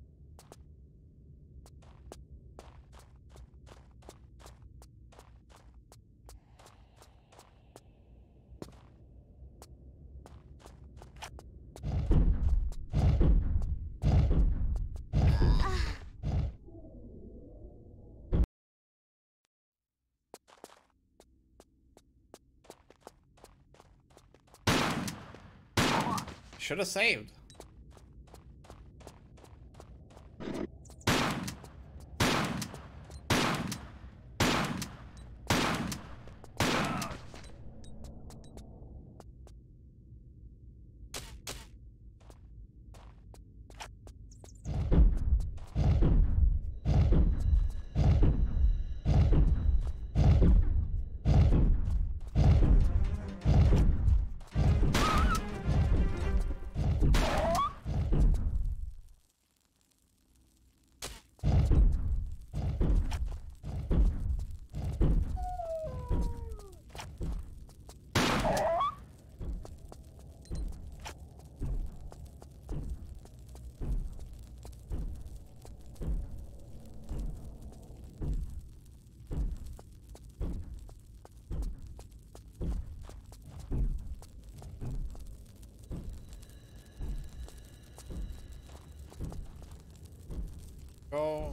Should have saved. Go.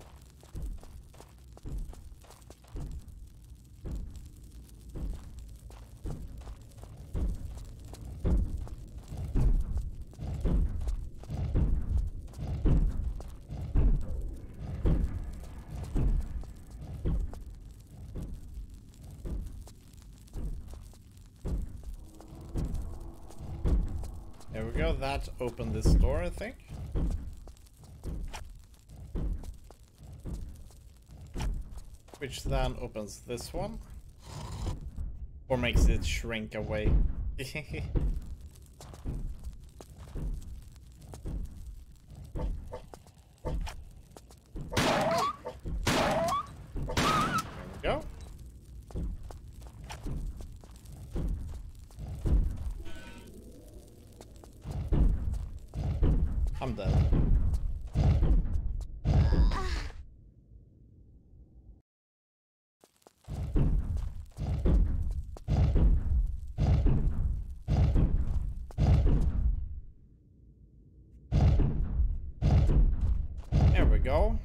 There we go. That opened this door, I think. Which then opens this one. Or makes it shrink away. There we go. I'm dead. There we go.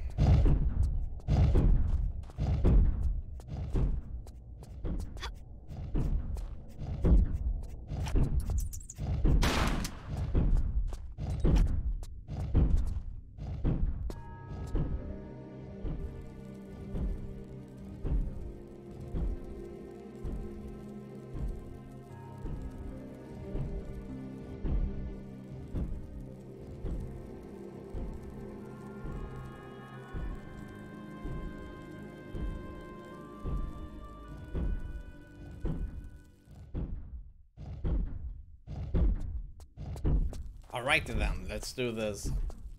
Alrighty then, let's do this.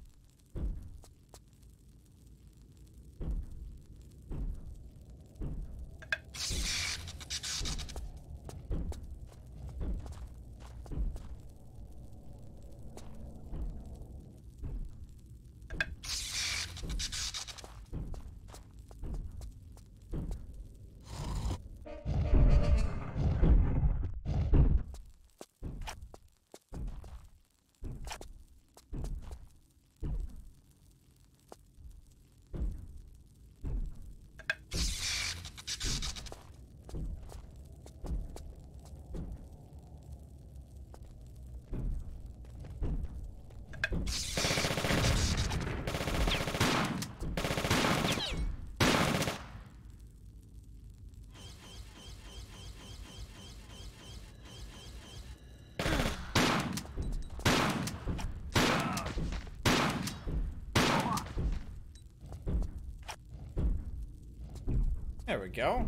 There we go.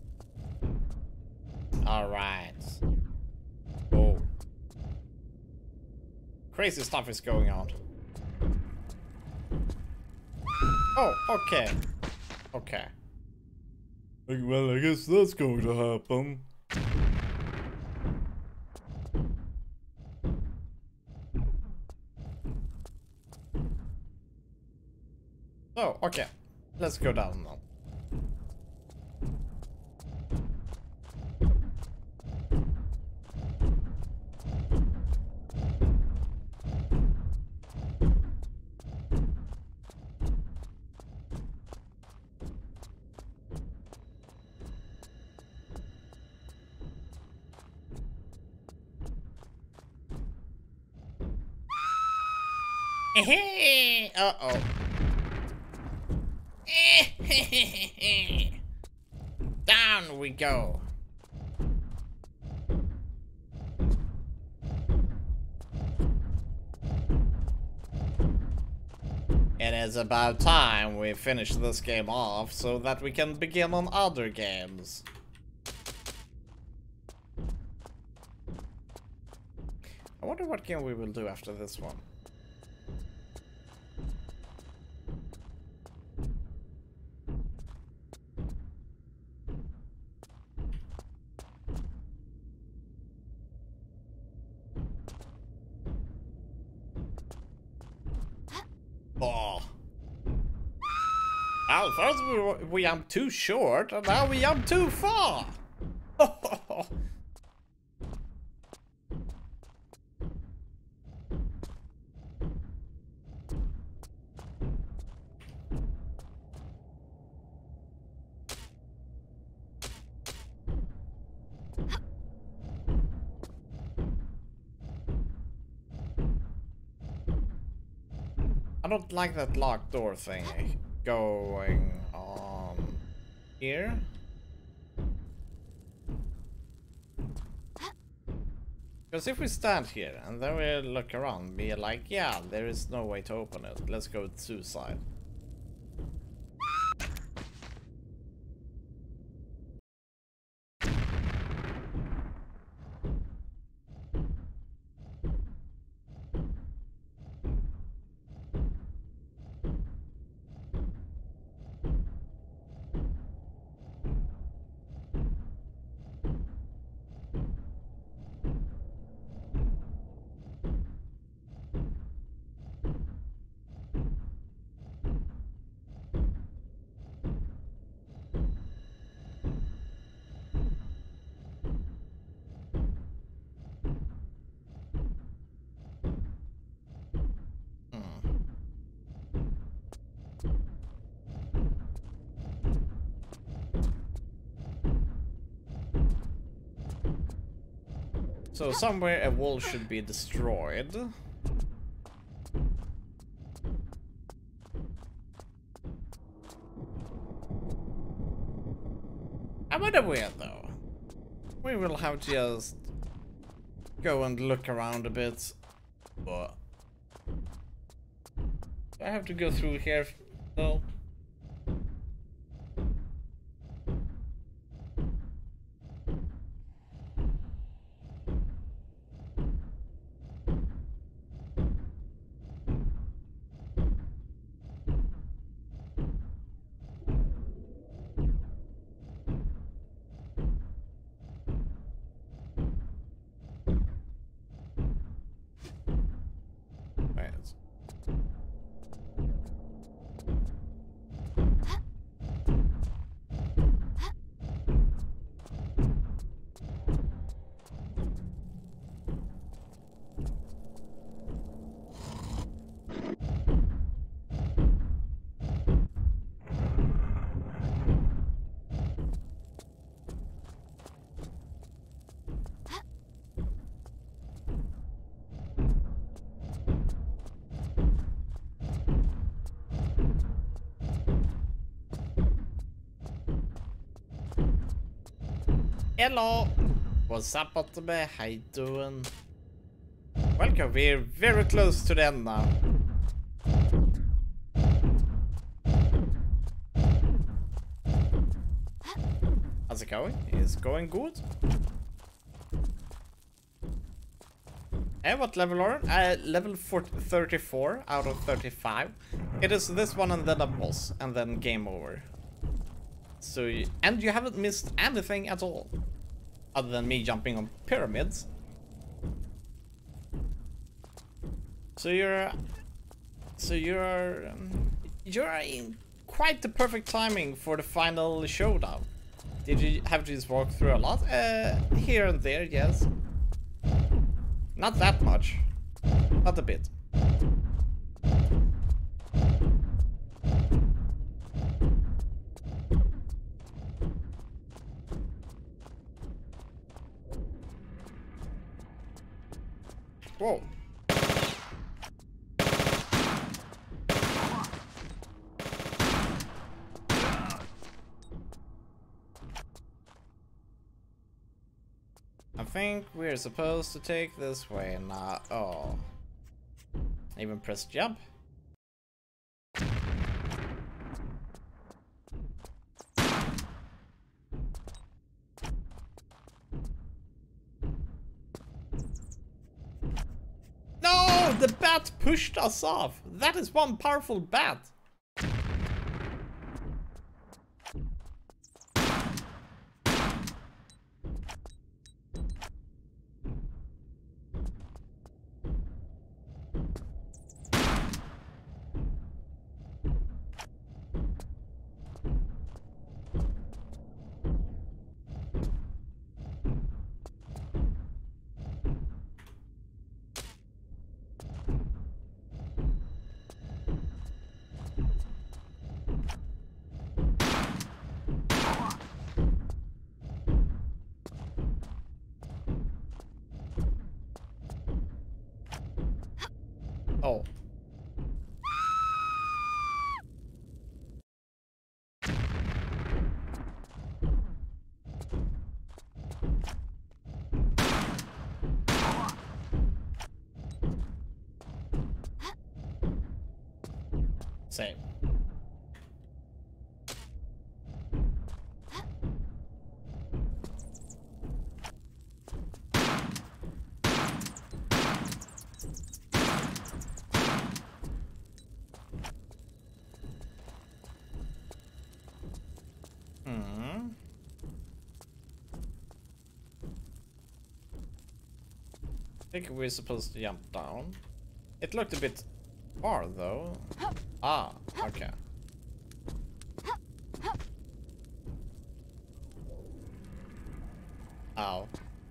All right. Oh. Crazy stuff is going on. Oh, okay. Okay. Well, I guess that's going to happen. Oh, okay. Let's go down now. Uh-oh. Down we go. It is about time we finish this game off so that we can begin on other games. I wonder what game we will do after this one. Oh. Well, first we, we jumped too short, and now we jumped too far. I don't like that locked door thing going on here. Because if we stand here and then we look around, be like, yeah, there is no way to open it. Let's go with suicide. So somewhere a wall should be destroyed. I wonder where though. We will have to just go and look around a bit. But do I have to go through here though? Hello! What's up, Ottobe? How you doing? Welcome, we're very close to the end now. How's it going? It's going good. Hey, what level are you? Uh, level thirty-four out of thirty-five. It is this one and then a boss, and then game over. So, you, and you haven't missed anything at all. Other than me jumping on pyramids. So you're... So you're... Um, you're in quite the perfect timing for the final showdown. Did you have to just walk through a lot? Uh, here and there, yes. Not that much. Not a bit. Whoa. I think we're supposed to take this way now. Oh. Even press jump. No! The bat pushed us off! That is one powerful bat! Oh. Same. Hmm. I think we're supposed to jump down. It looked a bit far though. Ah, okay. Ow.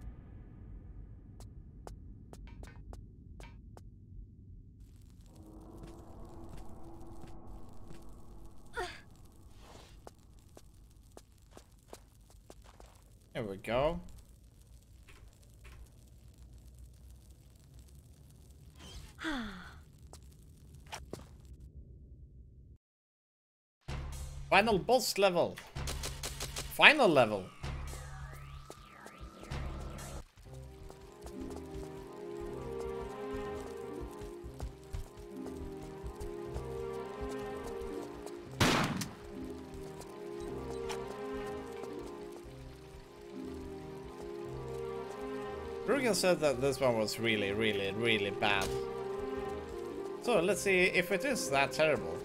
There we go. Final boss level. Final level. Rugen said that this one was really, really, really bad. So let's see if it is that terrible.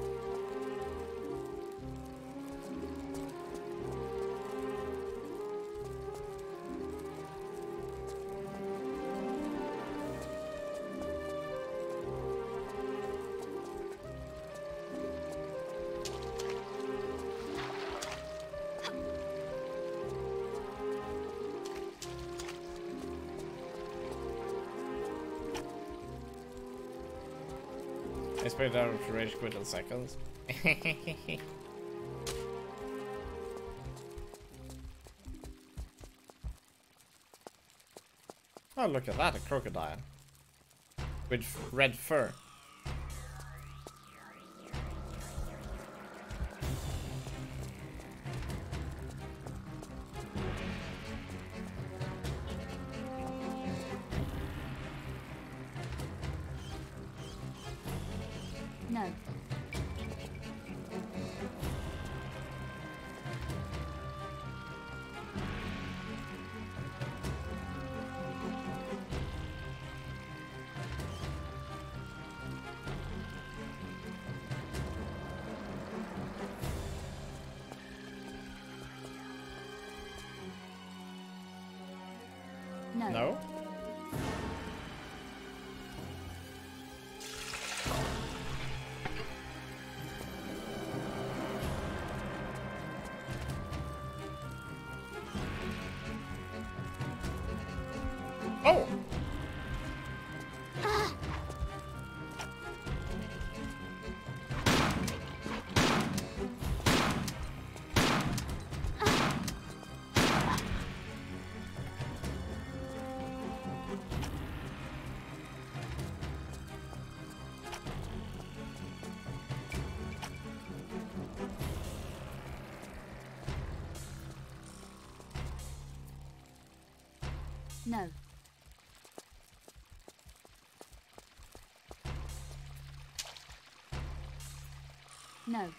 I sprayed out of rage quit in seconds. Oh, look at that, a crocodile. With red fur. No. No. No? Oh! No. No.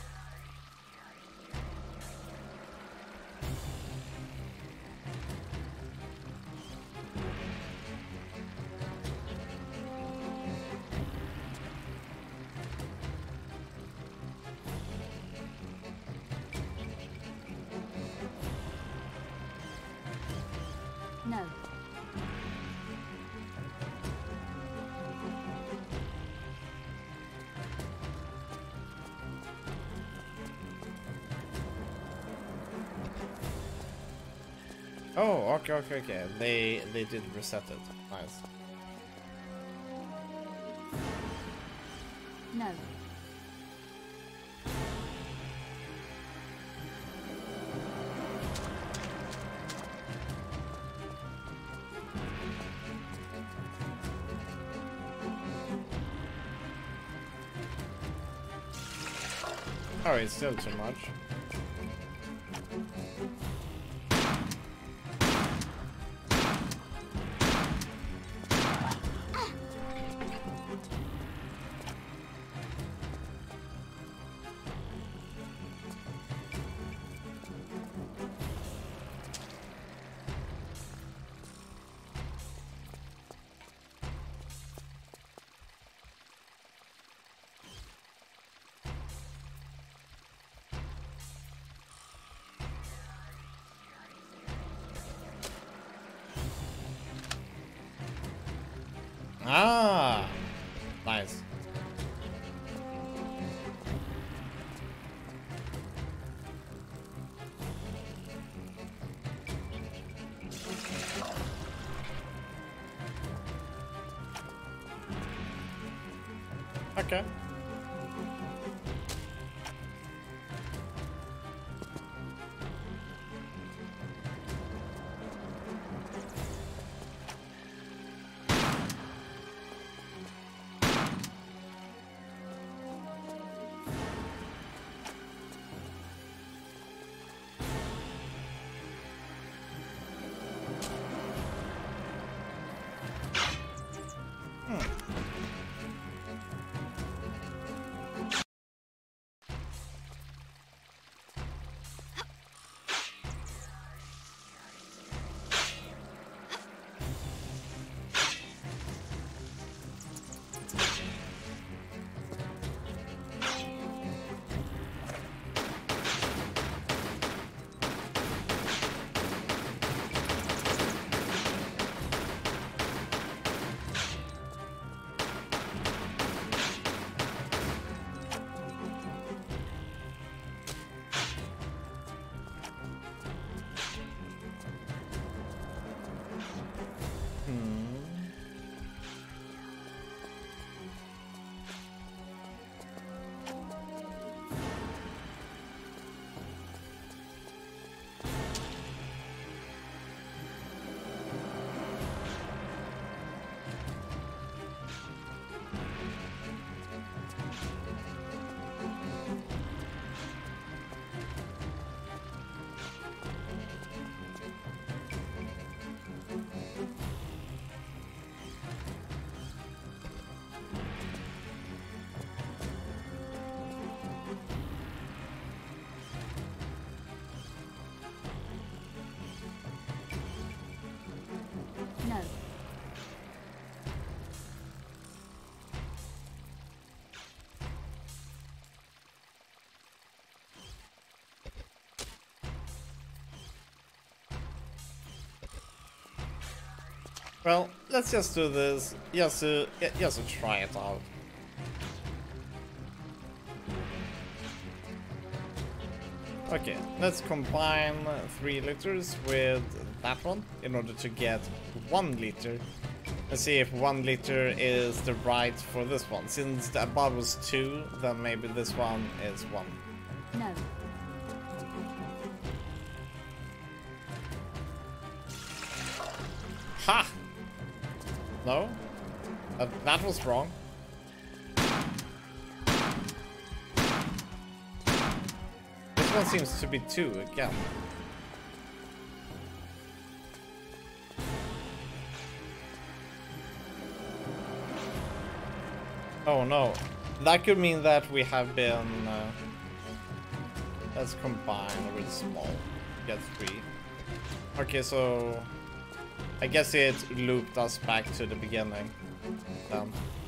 No. Oh, okay, okay, okay. They they did reset it. Nice. No. Oh, it's still too much. Ah, nice. Okay. Well, let's just do this, just to, just to try it out. Okay, let's combine three liters with that one in order to get one liter. Let's see if one liter is the right for this one. Since the above was two, then maybe this one is one. No. Ha! No? That, that was wrong. This one seems to be two again. Oh no. That could mean that we have been... Uh, let's combine with small. Get three. Okay, so... I guess it looped us back to the beginning. Then.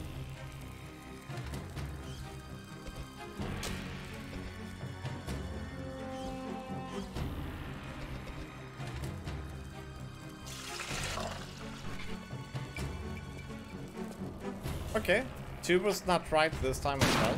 Okay, two was not right this time as well.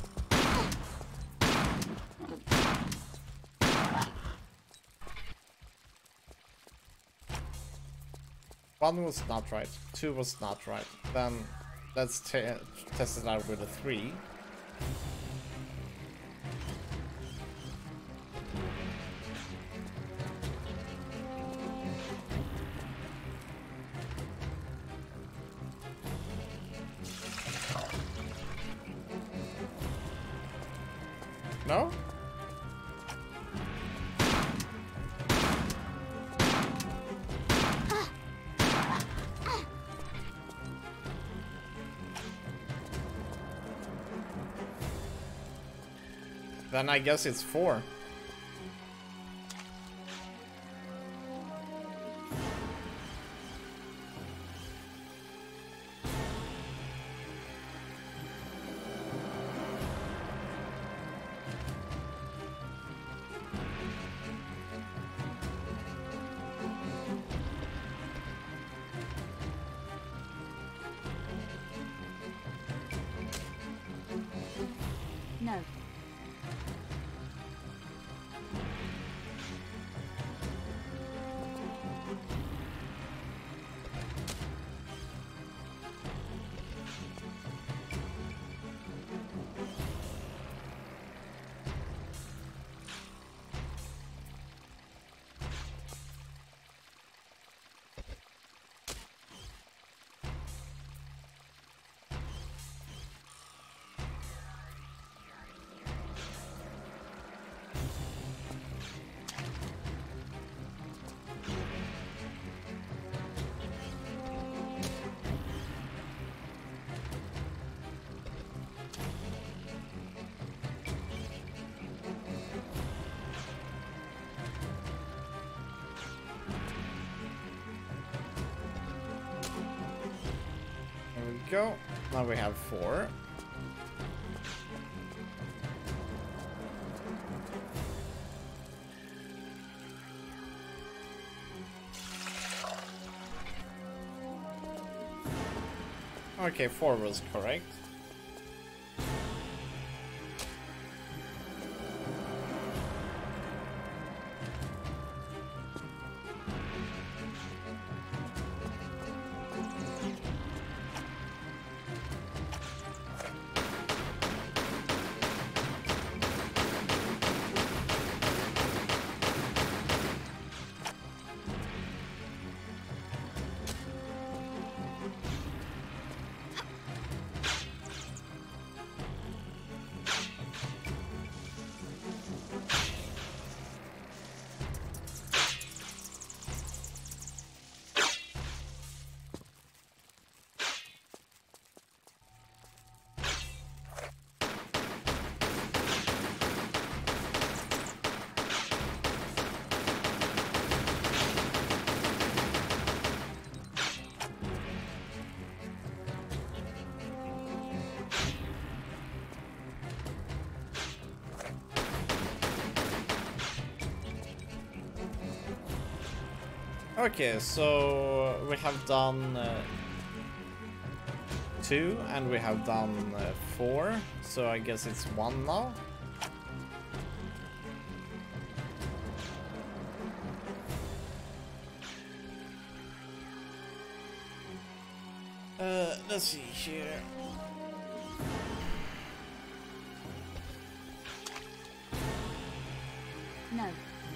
One was not right, two was not right. Then let's test it out with a three. No? Then I guess it's four. No. Go. Now we have four. Okay, four was correct. Okay, so we have done uh, two and we have done uh, four, so I guess it's one now. Uh, let's see here. No.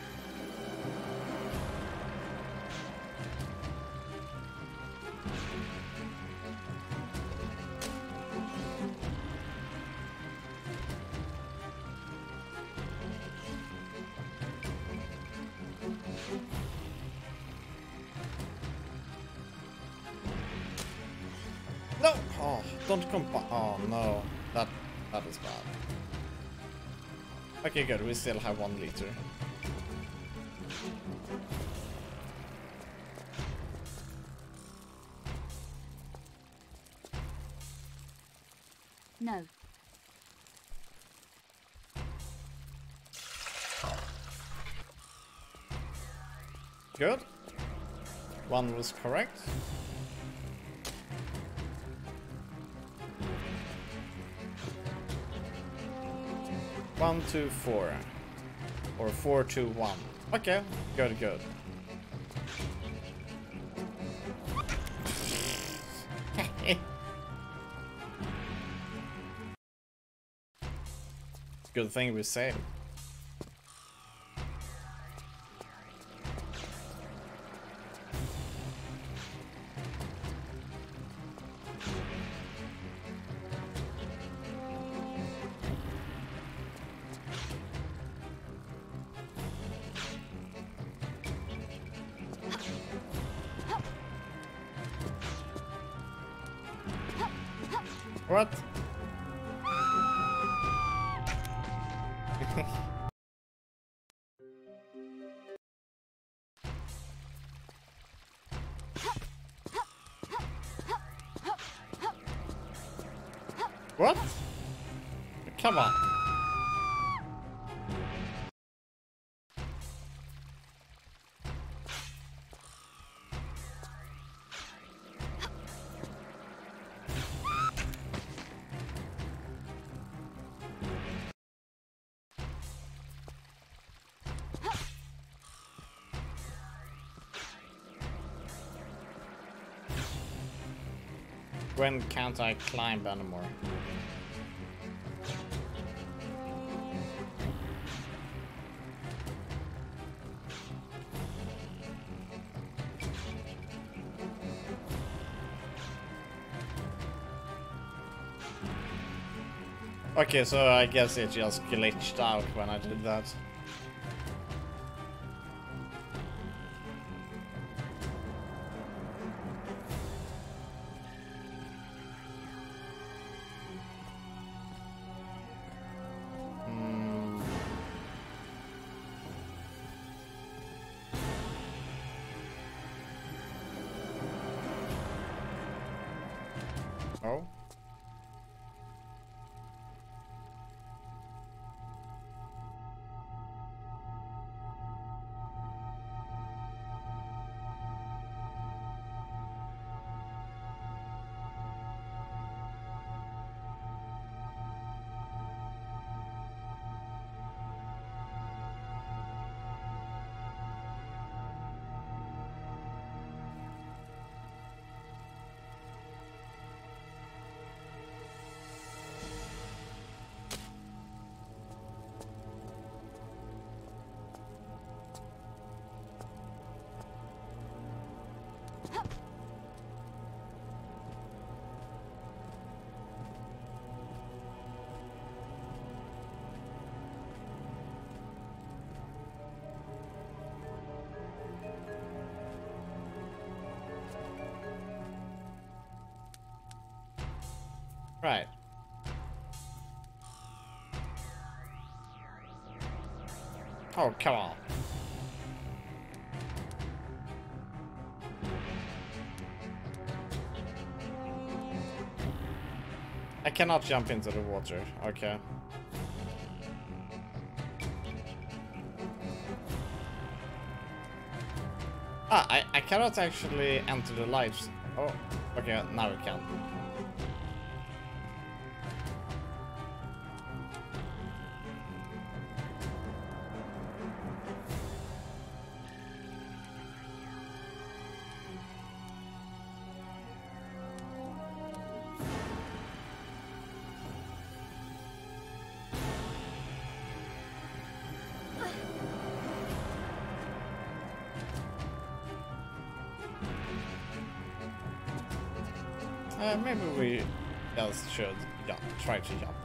No! Oh, don't come back. Oh no, that that is bad. Okay, good. We still have one liter. No. Good. One was correct. One, two, four. Or four, two, one. Okay, good, good. Good thing we saved. What? What? Come on. When can't I climb anymore? Okay, so I guess it just glitched out when I did that. Hmm. Oh. Right. Oh, come on. I cannot jump into the water. Okay. Ah, I, I cannot actually enter the lights. Oh, okay, now we can. Uh, maybe we just should jump, try to jump.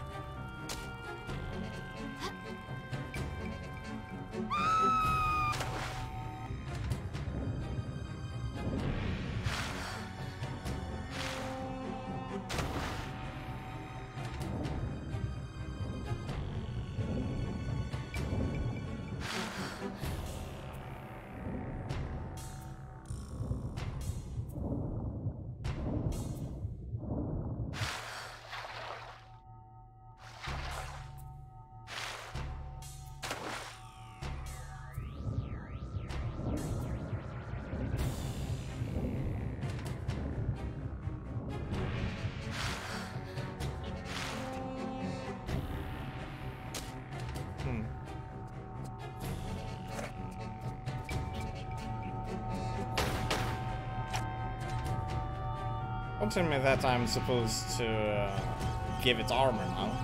Don't tell me that I'm supposed to uh, give it armor now.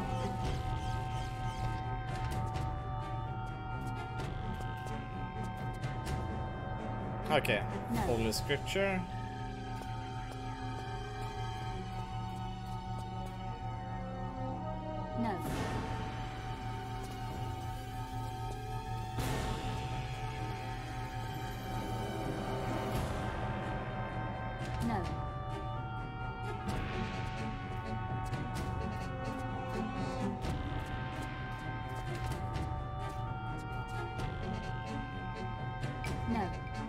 Okay, No. Holy Scripture. No. No. No.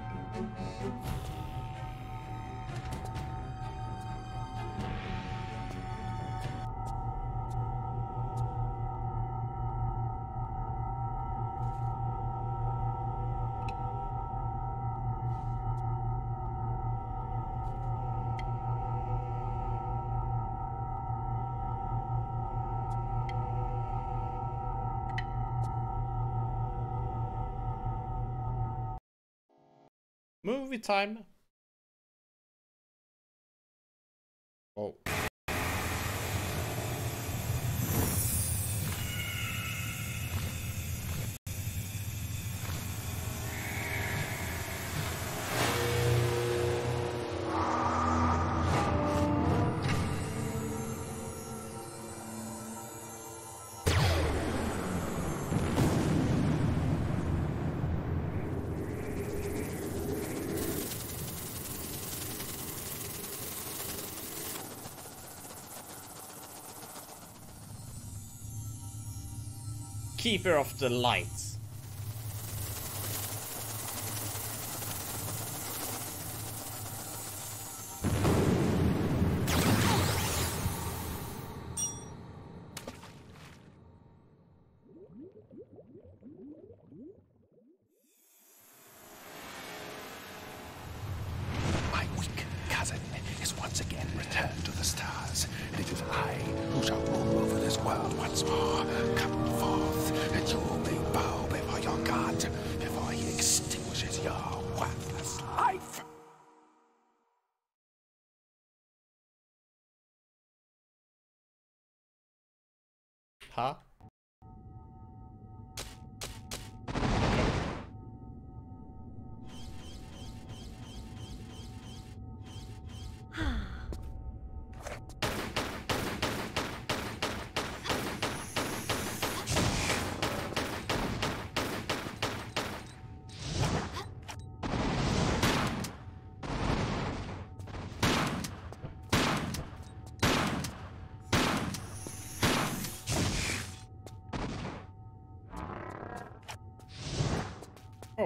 Movie time. Oh. Keeper of the lights. My weak cousin is once again returned to the stars, and it is I who shall rule over this world once more. Come forth, and you may bow before your God, before he extinguishes your worthless life. Huh? Oh.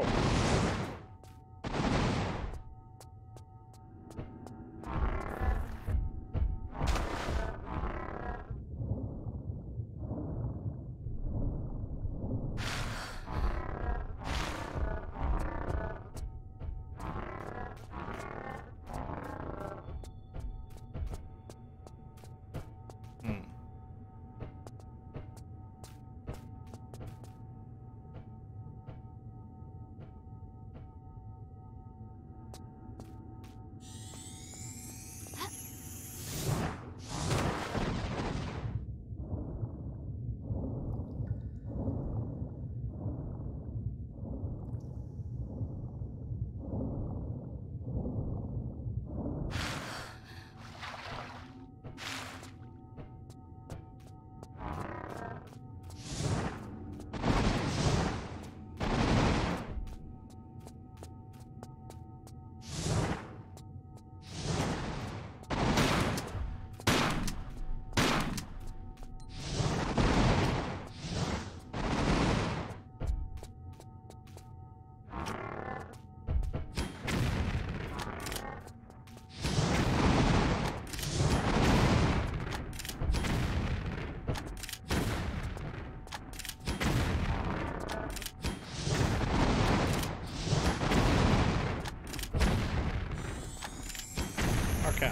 Okay.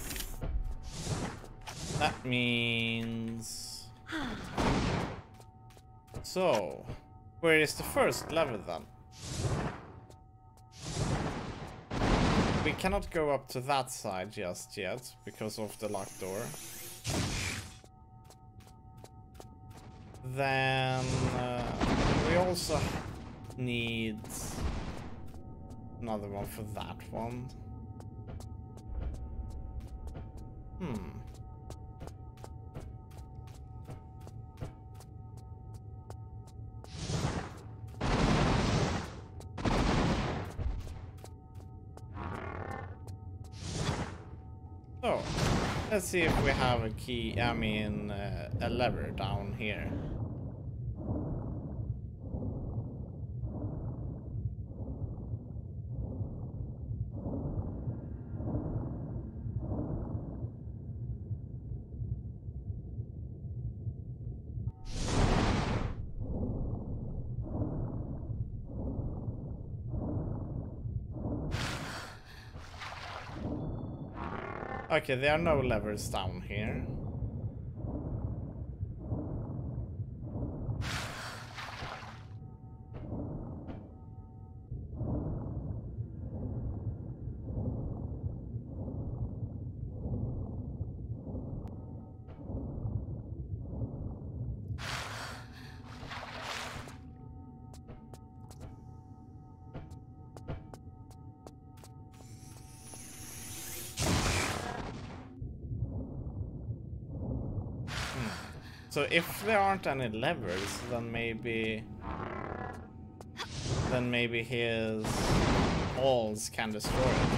That means... So, where is the first level then? We cannot go up to that side just yet because of the locked door. Then uh, we also need another one for that one. Hmm. So, let's see if we have a key, I mean, uh, a lever down here. Okay, there are no levers down here. So if there aren't any levers, then maybe... Then maybe his walls can destroy it.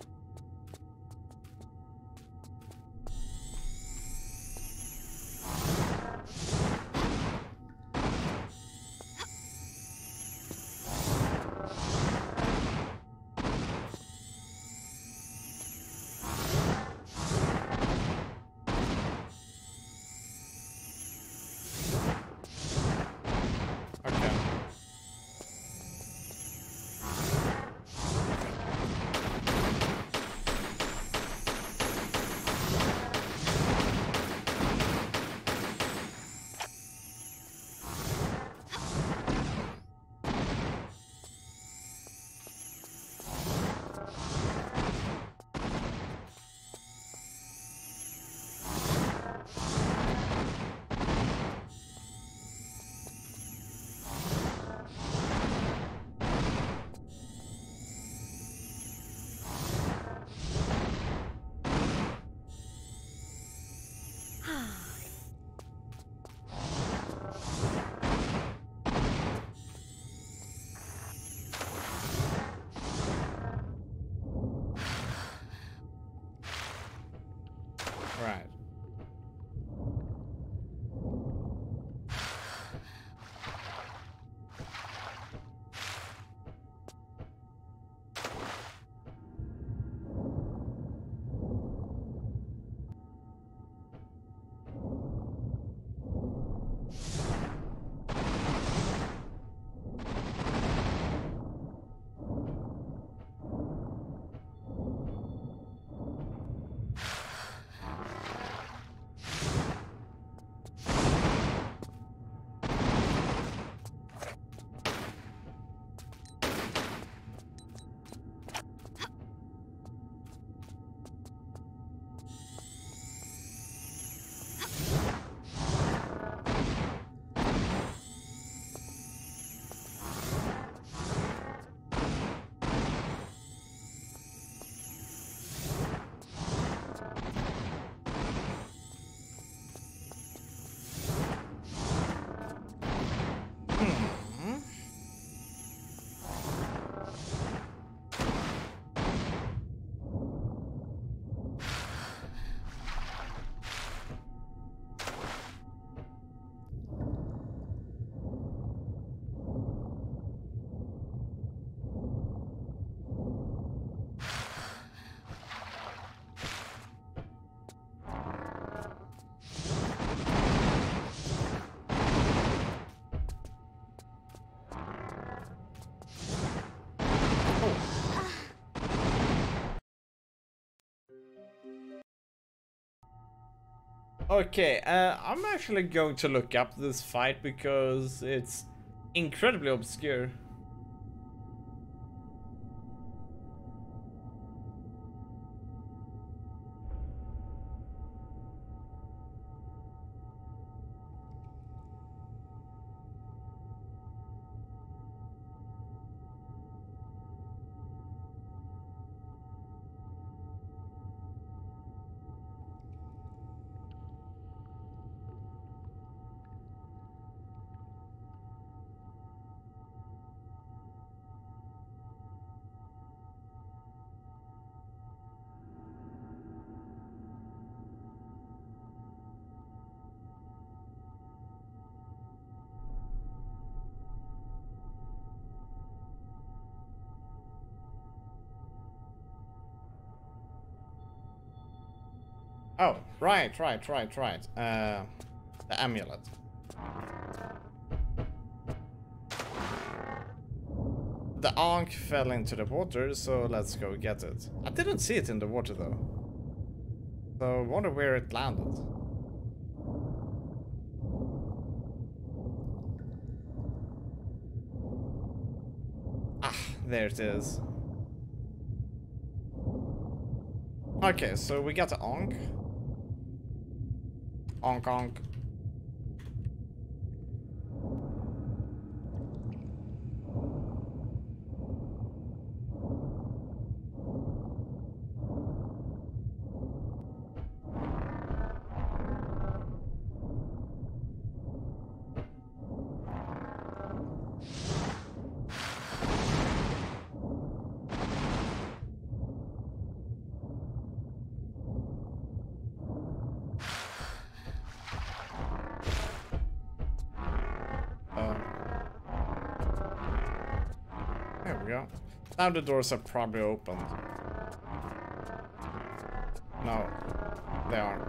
Right. Okay, uh, I'm actually going to look up this fight because it's incredibly obscure. Oh, right, right, right, right. Uh, the amulet. The Ankh fell into the water, so let's go get it. I didn't see it in the water though. So I wonder where it landed. Ah, there it is. Okay, so we got the Ankh. Ankh, Ankh. There we go. Now the doors are probably opened. No, they aren't.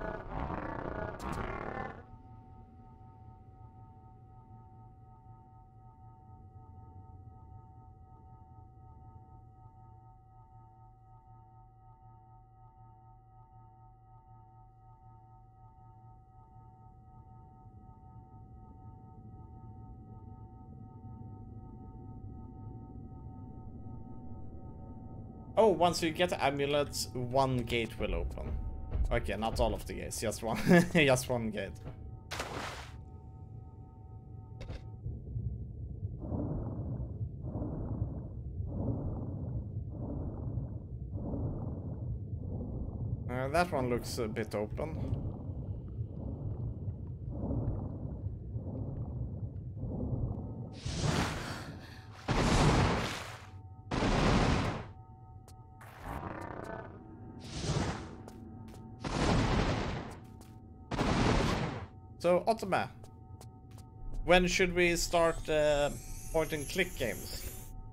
Oh, once you get the amulets, one gate will open. Okay, not all of the gates, just one, just one gate. Uh, that one looks a bit open. So, Ottoman, when should we start uh, point and click games?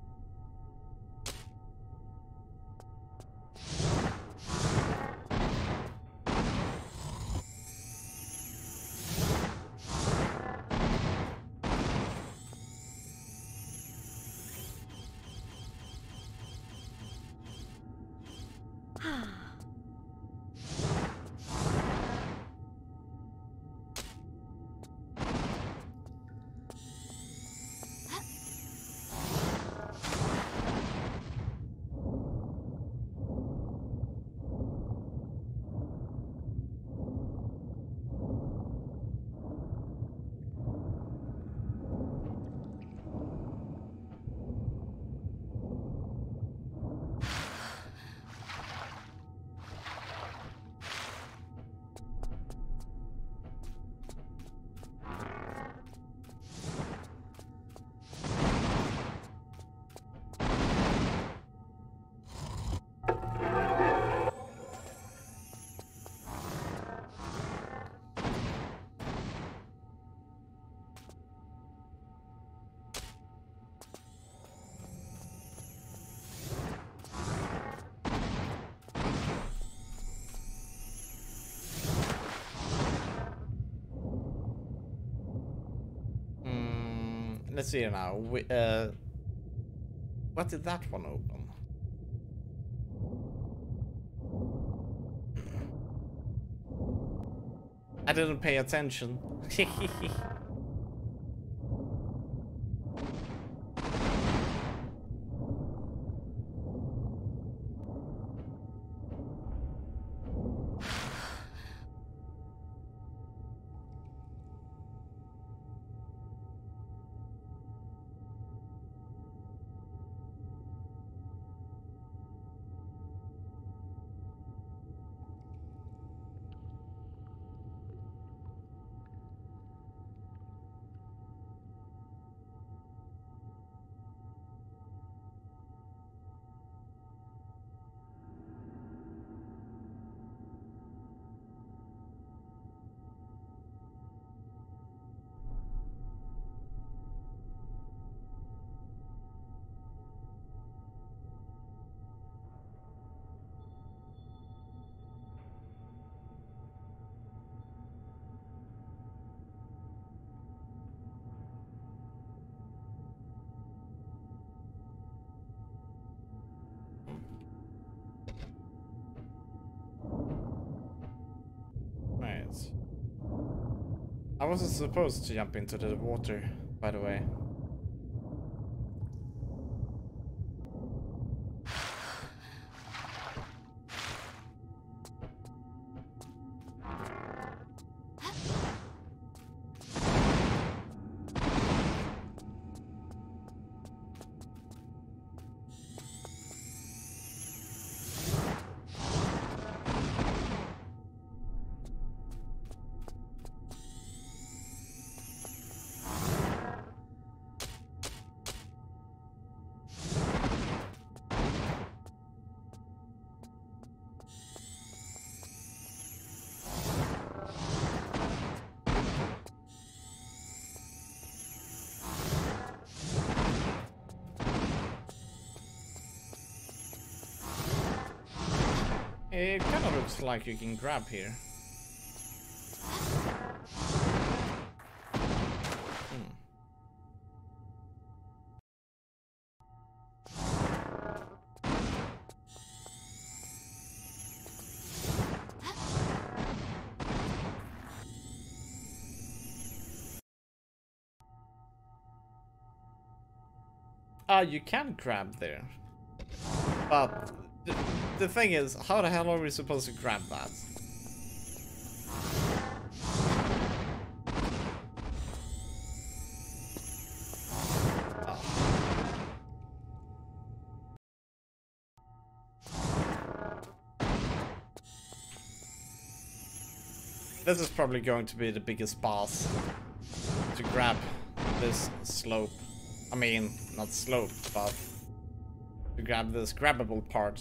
Let's see now. We, uh, what did that one open? I didn't pay attention. Right. I wasn't supposed to jump into the water, by the way. It kind of looks like you can grab here. Hmm. Ah, you can grab there. But the, the thing is, how the hell are we supposed to grab that? Oh. This is probably going to be the biggest boss to grab this slope. I mean, not slope, but to grab this grabbable part.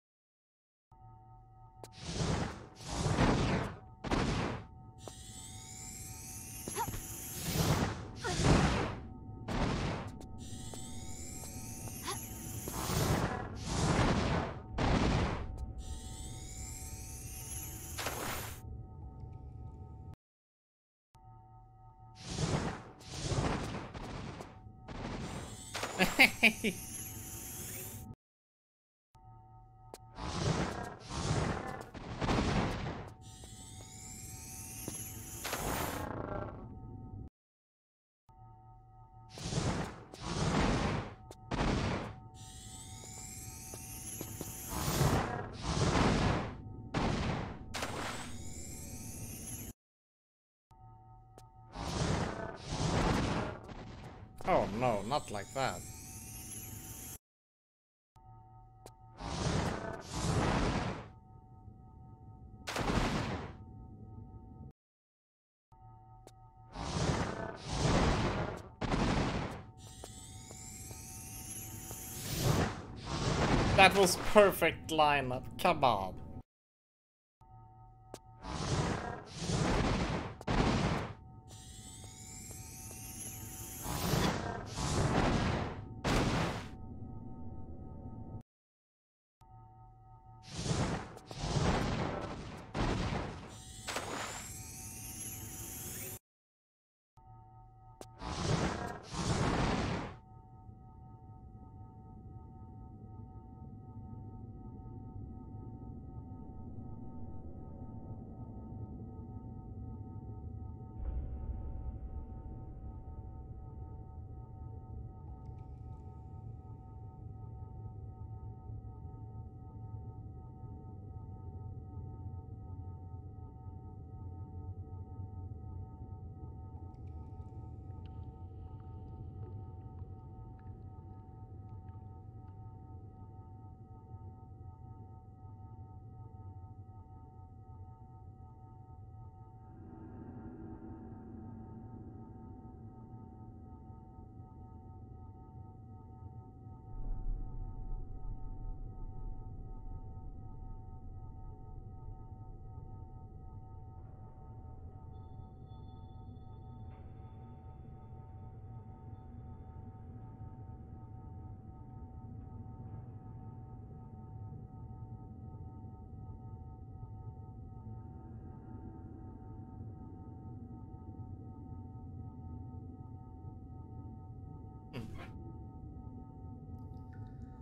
Oh no, not like that. That was perfect lineup, come on.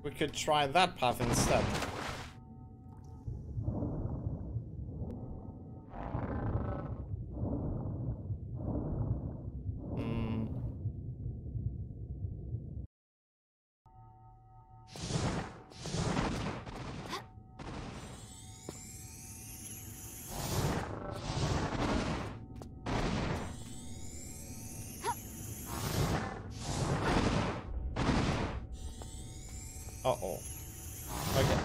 We could try that path instead. Hmm. Uh-oh. Okay.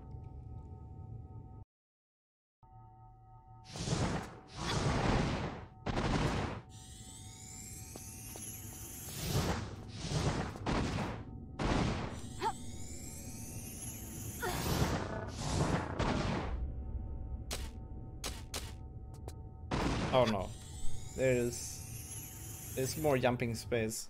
Oh no. There's... There's more jumping space.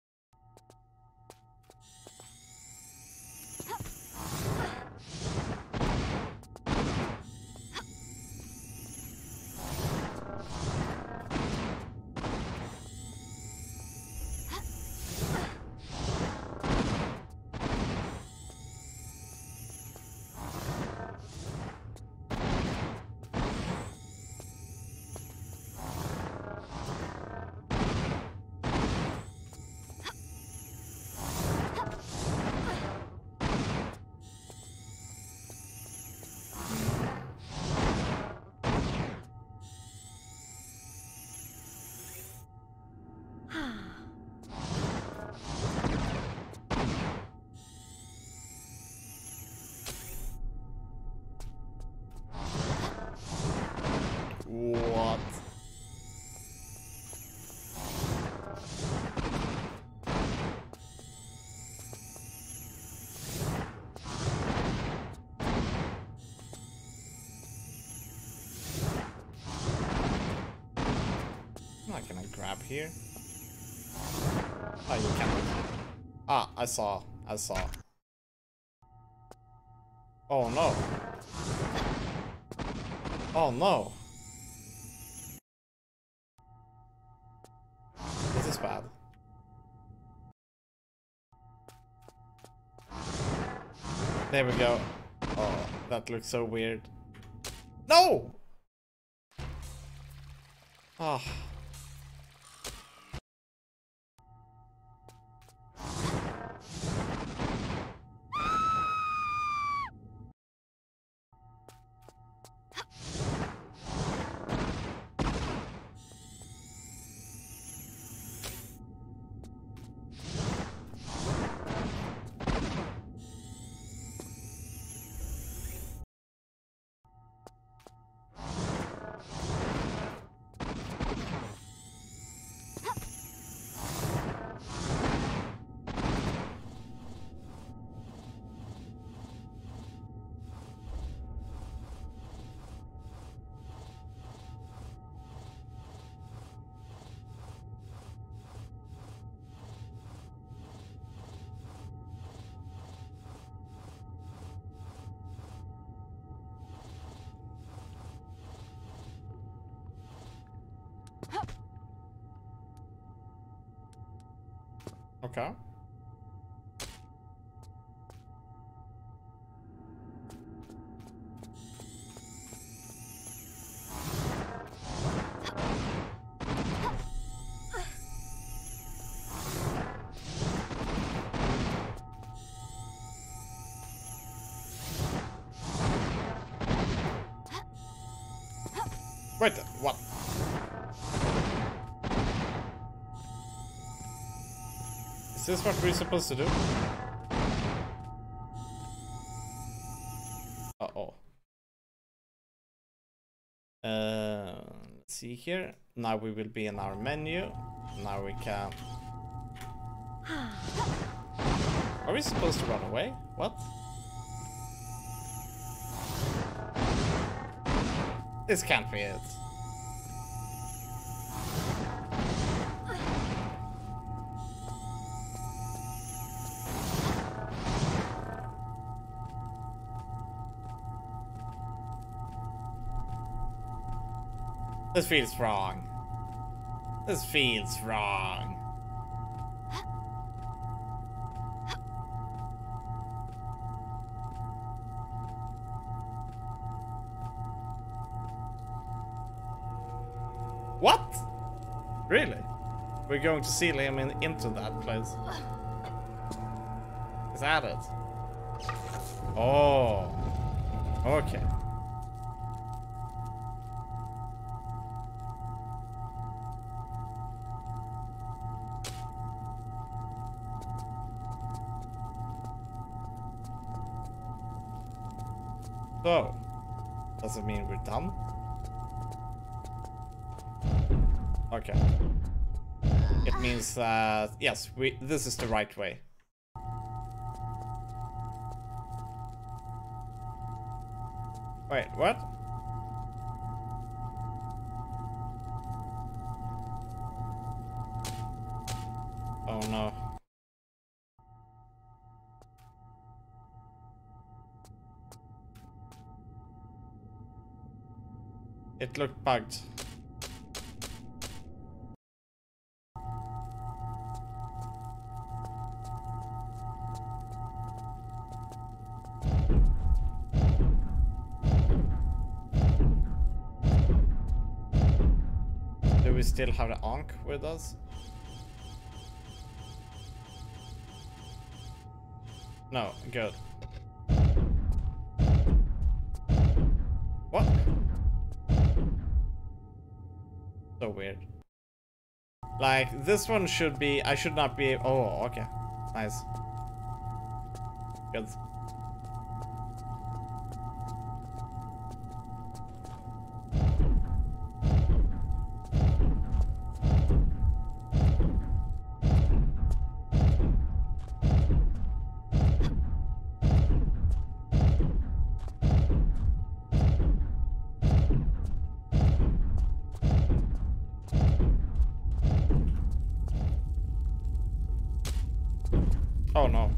What? I'm not gonna grab here. Oh, you can't. Ah, I saw. I saw. Oh no. Oh no. This is bad. There we go. Oh, that looks so weird. No! Ah. Oh. Okay. Wait, what? Is this what we're supposed to do? Uh-oh. Uh, let's see here. Now we will be in our menu. Now we can... Are we supposed to run away? What? This can't be it. This feels wrong. This feels wrong. What? Really? We're going to seal him in, into that place. Is that it? Oh. Okay. So, does it mean we're done? Okay. It means that, yes, we, this is the right way. Wait, what? Oh no. It looked bugged. Do we still have the Ankh with us? No, good. What? So weird. Like, this one should be... I should not be... Oh, okay. Nice. Good. Oh no.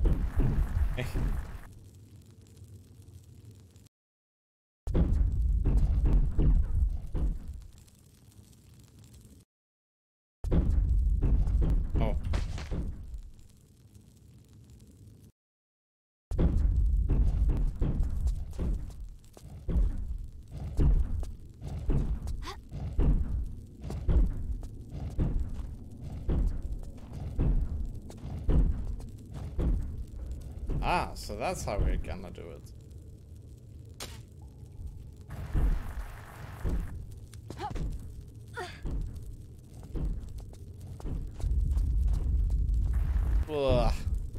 Oh. Ah, so that's how we're gonna do it. Ugh.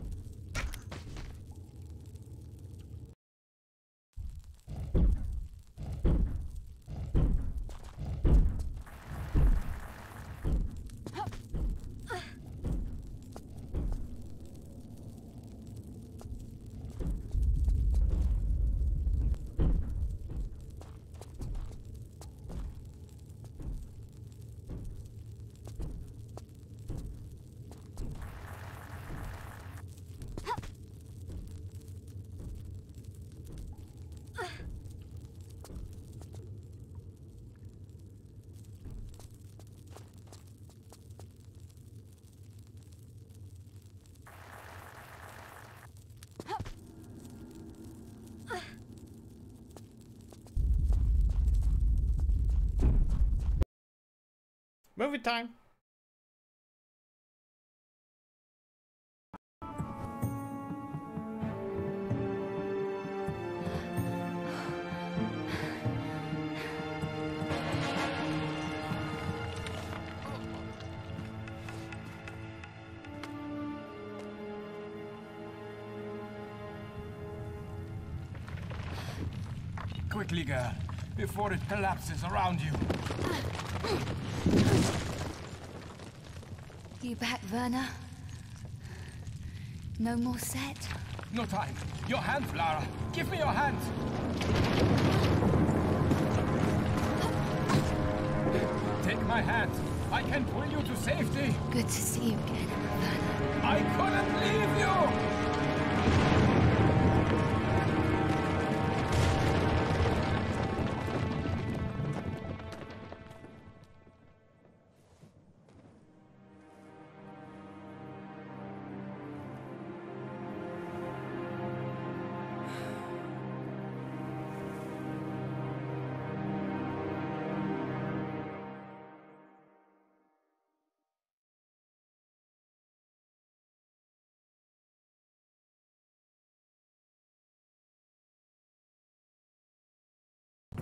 Movie time. Quickly, girl, before it collapses around you. You back, Werner? No more set? No time. Your hands, Lara. Give me your hands. Take my hand. I can pull you to safety. Good to see you again, Werner. I couldn't leave you.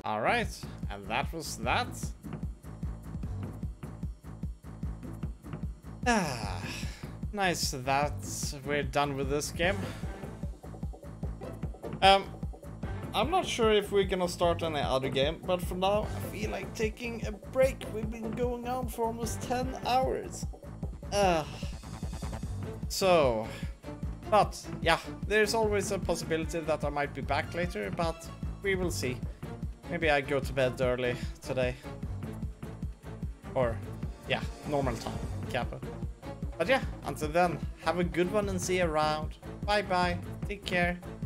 Alright, and that was that. Ah, nice that we're done with this game. Um, I'm not sure if we're gonna start any other game, but for now I feel like taking a break. We've been going on for almost ten hours. Uh, so, but yeah, there's always a possibility that I might be back later, but we will see. Maybe I go to bed early today. Or, yeah, normal time, Kappa. But yeah, until then, have a good one and see you around. Bye bye, take care.